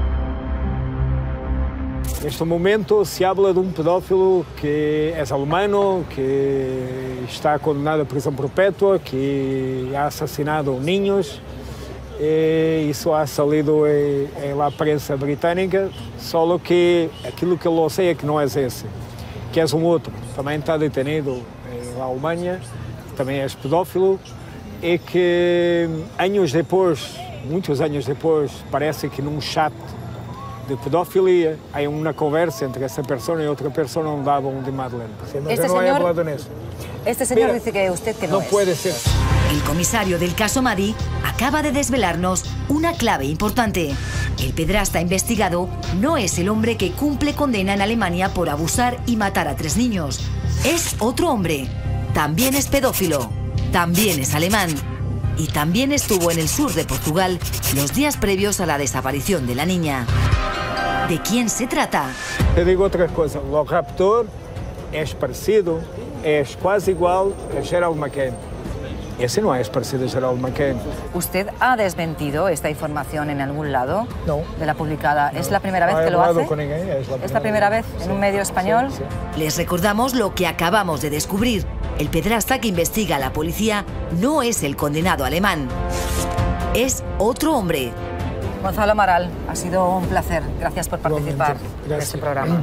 En este momento se habla de un pedófilo que es alemano, que está condenado a prisión perpetua, que ha asesinado niños. Eh, eso ha salido en, en la prensa británica, solo que aquilo que yo sé es que no es ese, que es un otro. También está detenido en la Alemania, también es pedófilo, y que años después, muchos años después, parece que en un chat de pedofilia hay una conversa entre esa persona y otra persona donde hablan de Madeleine. Este no señor, he hablado en eso. Este señor Mira, dice que usted que no, no es. puede ser. El comisario del caso Madi acaba de desvelarnos una clave importante. El pedrasta investigado no es el hombre que cumple condena en Alemania por abusar y matar a tres niños. Es otro hombre. También es pedófilo. También es alemán. Y también estuvo en el sur de Portugal los días previos a la desaparición de la niña. ¿De quién se trata? Te digo otra cosa. El raptor es parecido, es casi igual a Gerald McCain. Ese no es parecido a Gerald McCain. ¿Usted ha desmentido esta información en algún lado? No. De la publicada. ¿Es la primera vez No he que lo hablado hace? con ella, es la primera ¿Es la primera vez en Sí, un medio español? sí, sí. Les recordamos lo que acabamos de descubrir. El pedrasta que investiga a la policía no es el condenado alemán. Es otro hombre. Gonzalo Amaral, ha sido un placer. Gracias por participar en este programa.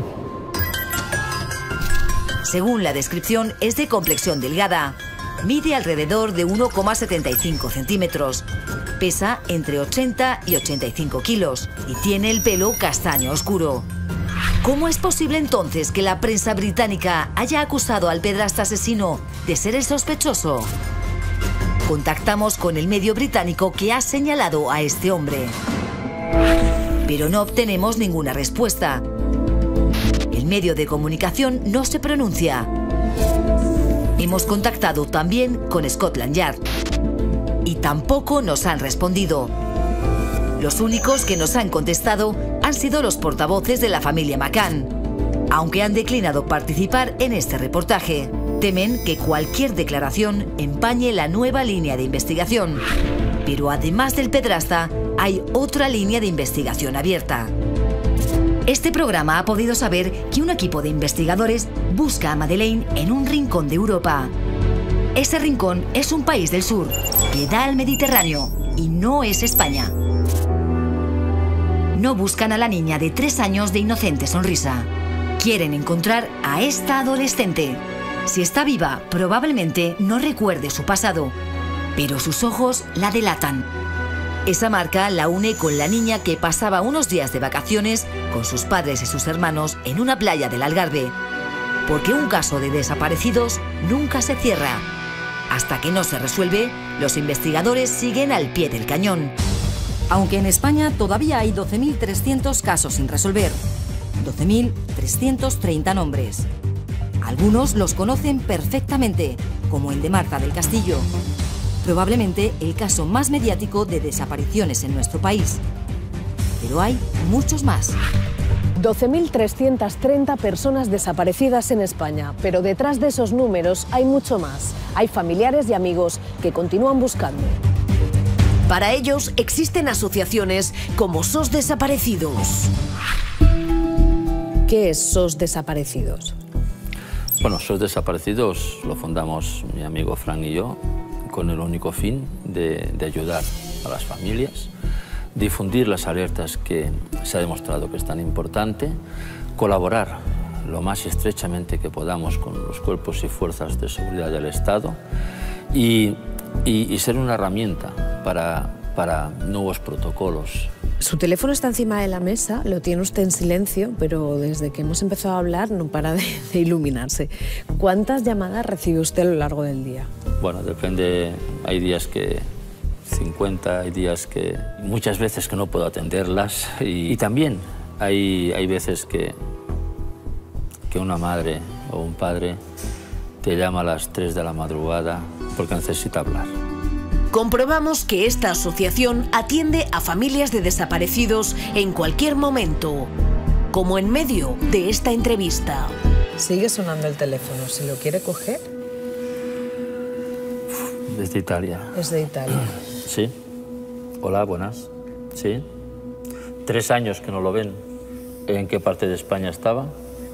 Según la descripción, es de complexión delgada. Mide alrededor de uno coma setenta y cinco centímetros. Pesa entre ochenta y ochenta y cinco kilos y tiene el pelo castaño oscuro. ¿Cómo es posible entonces que la prensa británica haya acusado al pedrasta asesino de ser el sospechoso? Contactamos con el medio británico que ha señalado a este hombre. Pero no obtenemos ninguna respuesta. El medio de comunicación no se pronuncia. Hemos contactado también con Scotland Yard y tampoco nos han respondido. Los únicos que nos han contestado han sido los portavoces de la familia McCann, aunque han declinado participar en este reportaje. Temen que cualquier declaración empañe la nueva línea de investigación. Pero además del pedrasta, hay otra línea de investigación abierta. Este programa ha podido saber que un equipo de investigadores busca a Madeleine en un rincón de Europa. Ese rincón es un país del sur, que da al Mediterráneo, y no es España. No buscan a la niña de tres años de inocente sonrisa. Quieren encontrar a esta adolescente. Si está viva, probablemente no recuerde su pasado, pero sus ojos la delatan. Esa marca la une con la niña que pasaba unos días de vacaciones con sus padres y sus hermanos en una playa del Algarve. Porque un caso de desaparecidos nunca se cierra. Hasta que no se resuelve, los investigadores siguen al pie del cañón. Aunque en España todavía hay doce mil trescientos casos sin resolver. doce mil trescientos treinta nombres. Algunos los conocen perfectamente, como el de Marta del Castillo. Probablemente el caso más mediático de desapariciones en nuestro país. Pero hay muchos más. doce mil trescientas treinta personas desaparecidas en España, pero detrás de esos números hay mucho más. Hay familiares y amigos que continúan buscando. Para ellos existen asociaciones como S O S Desaparecidos. ¿Qué es S O S Desaparecidos? Bueno, S O S Desaparecidos lo fundamos mi amigo Frank y yo con el único fin de, de ayudar a las familias, difundir las alertas que se ha demostrado que es tan importante, colaborar lo más estrechamente que podamos con los cuerpos y fuerzas de seguridad del Estado y, y, y ser una herramienta para para nuevos protocolos. Su teléfono está encima de la mesa, lo tiene usted en silencio, pero desde que hemos empezado a hablar no para de, de iluminarse. ¿Cuántas llamadas recibe usted a lo largo del día? Bueno, depende, hay días que cincuenta, hay días que muchas veces que no puedo atenderlas y, y también hay, hay veces que, que una madre o un padre te llama a las tres de la madrugada porque necesita hablar. Comprobamos que esta asociación atiende a familias de desaparecidos en cualquier momento, como en medio de esta entrevista. Sigue sonando el teléfono, ¿se lo quiere coger? Desde Italia. Desde Italia. Sí. Hola, buenas. Sí. Tres años que no lo ven. ¿En qué parte de España estaba?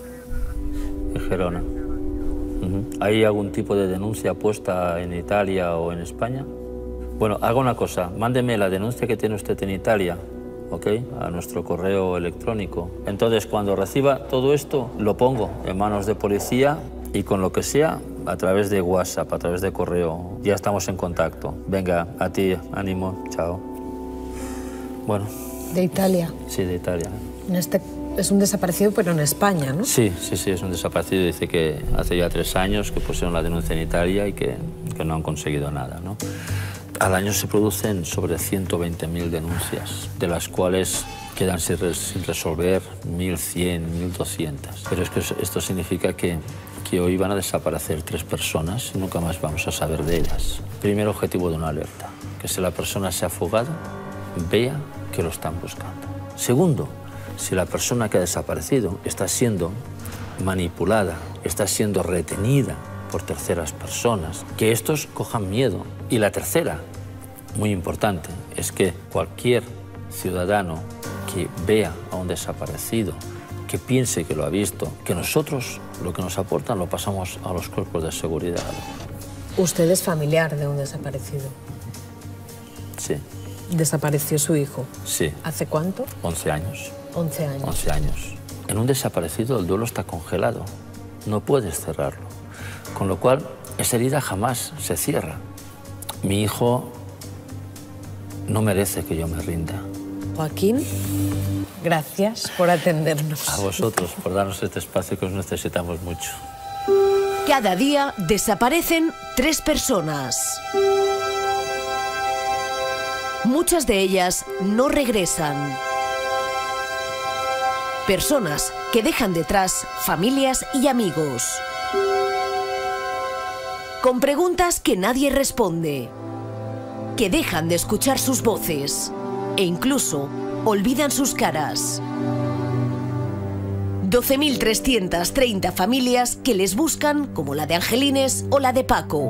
En Gerona. Uh-huh. ¿Hay algún tipo de denuncia puesta en Italia o en España? Bueno, haga una cosa, mándeme la denuncia que tiene usted en Italia, ¿ok? A nuestro correo electrónico. Entonces, cuando reciba todo esto, lo pongo en manos de policía y con lo que sea, a través de WhatsApp, a través de correo. Ya estamos en contacto. Venga, a ti, ánimo, chao. Bueno. ¿De Italia? Sí, de Italia. En este, es un desaparecido, pero en España, ¿no? Sí, sí, sí, es un desaparecido. Dice que hace ya tres años que pusieron la denuncia en Italia y que, que no han conseguido nada, ¿no? Al año se producen sobre ciento veinte mil denuncias, de las cuales quedan sin, res, sin resolver mil cien, mil doscientas. Pero es que esto significa que, que hoy van a desaparecer tres personas y nunca más vamos a saber de ellas. Primer objetivo de una alerta, que si la persona se ha fugado, vea que lo están buscando. Segundo, si la persona que ha desaparecido está siendo manipulada, está siendo retenida por terceras personas, que estos cojan miedo. Y la tercera, muy importante, es que cualquier ciudadano que vea a un desaparecido, que piense que lo ha visto, que nosotros lo que nos aportan lo pasamos a los cuerpos de seguridad. ¿Usted es familiar de un desaparecido? Sí. ¿Desapareció su hijo? Sí. ¿Hace cuánto? once años. once años. once años. En un desaparecido el duelo está congelado, no puedes cerrarlo. Con lo cual, esa herida jamás se cierra. Mi hijo no merece que yo me rinda. Joaquín, gracias por atendernos. A vosotros, por darnos este espacio que os necesitamos mucho. Cada día desaparecen tres personas. Muchas de ellas no regresan. Personas que dejan detrás familias y amigos. Con preguntas que nadie responde, que dejan de escuchar sus voces e incluso olvidan sus caras. doce mil trescientas treinta familias que les buscan como la de Angelines o la de Paco.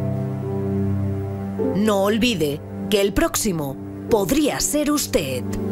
No olvide que el próximo podría ser usted.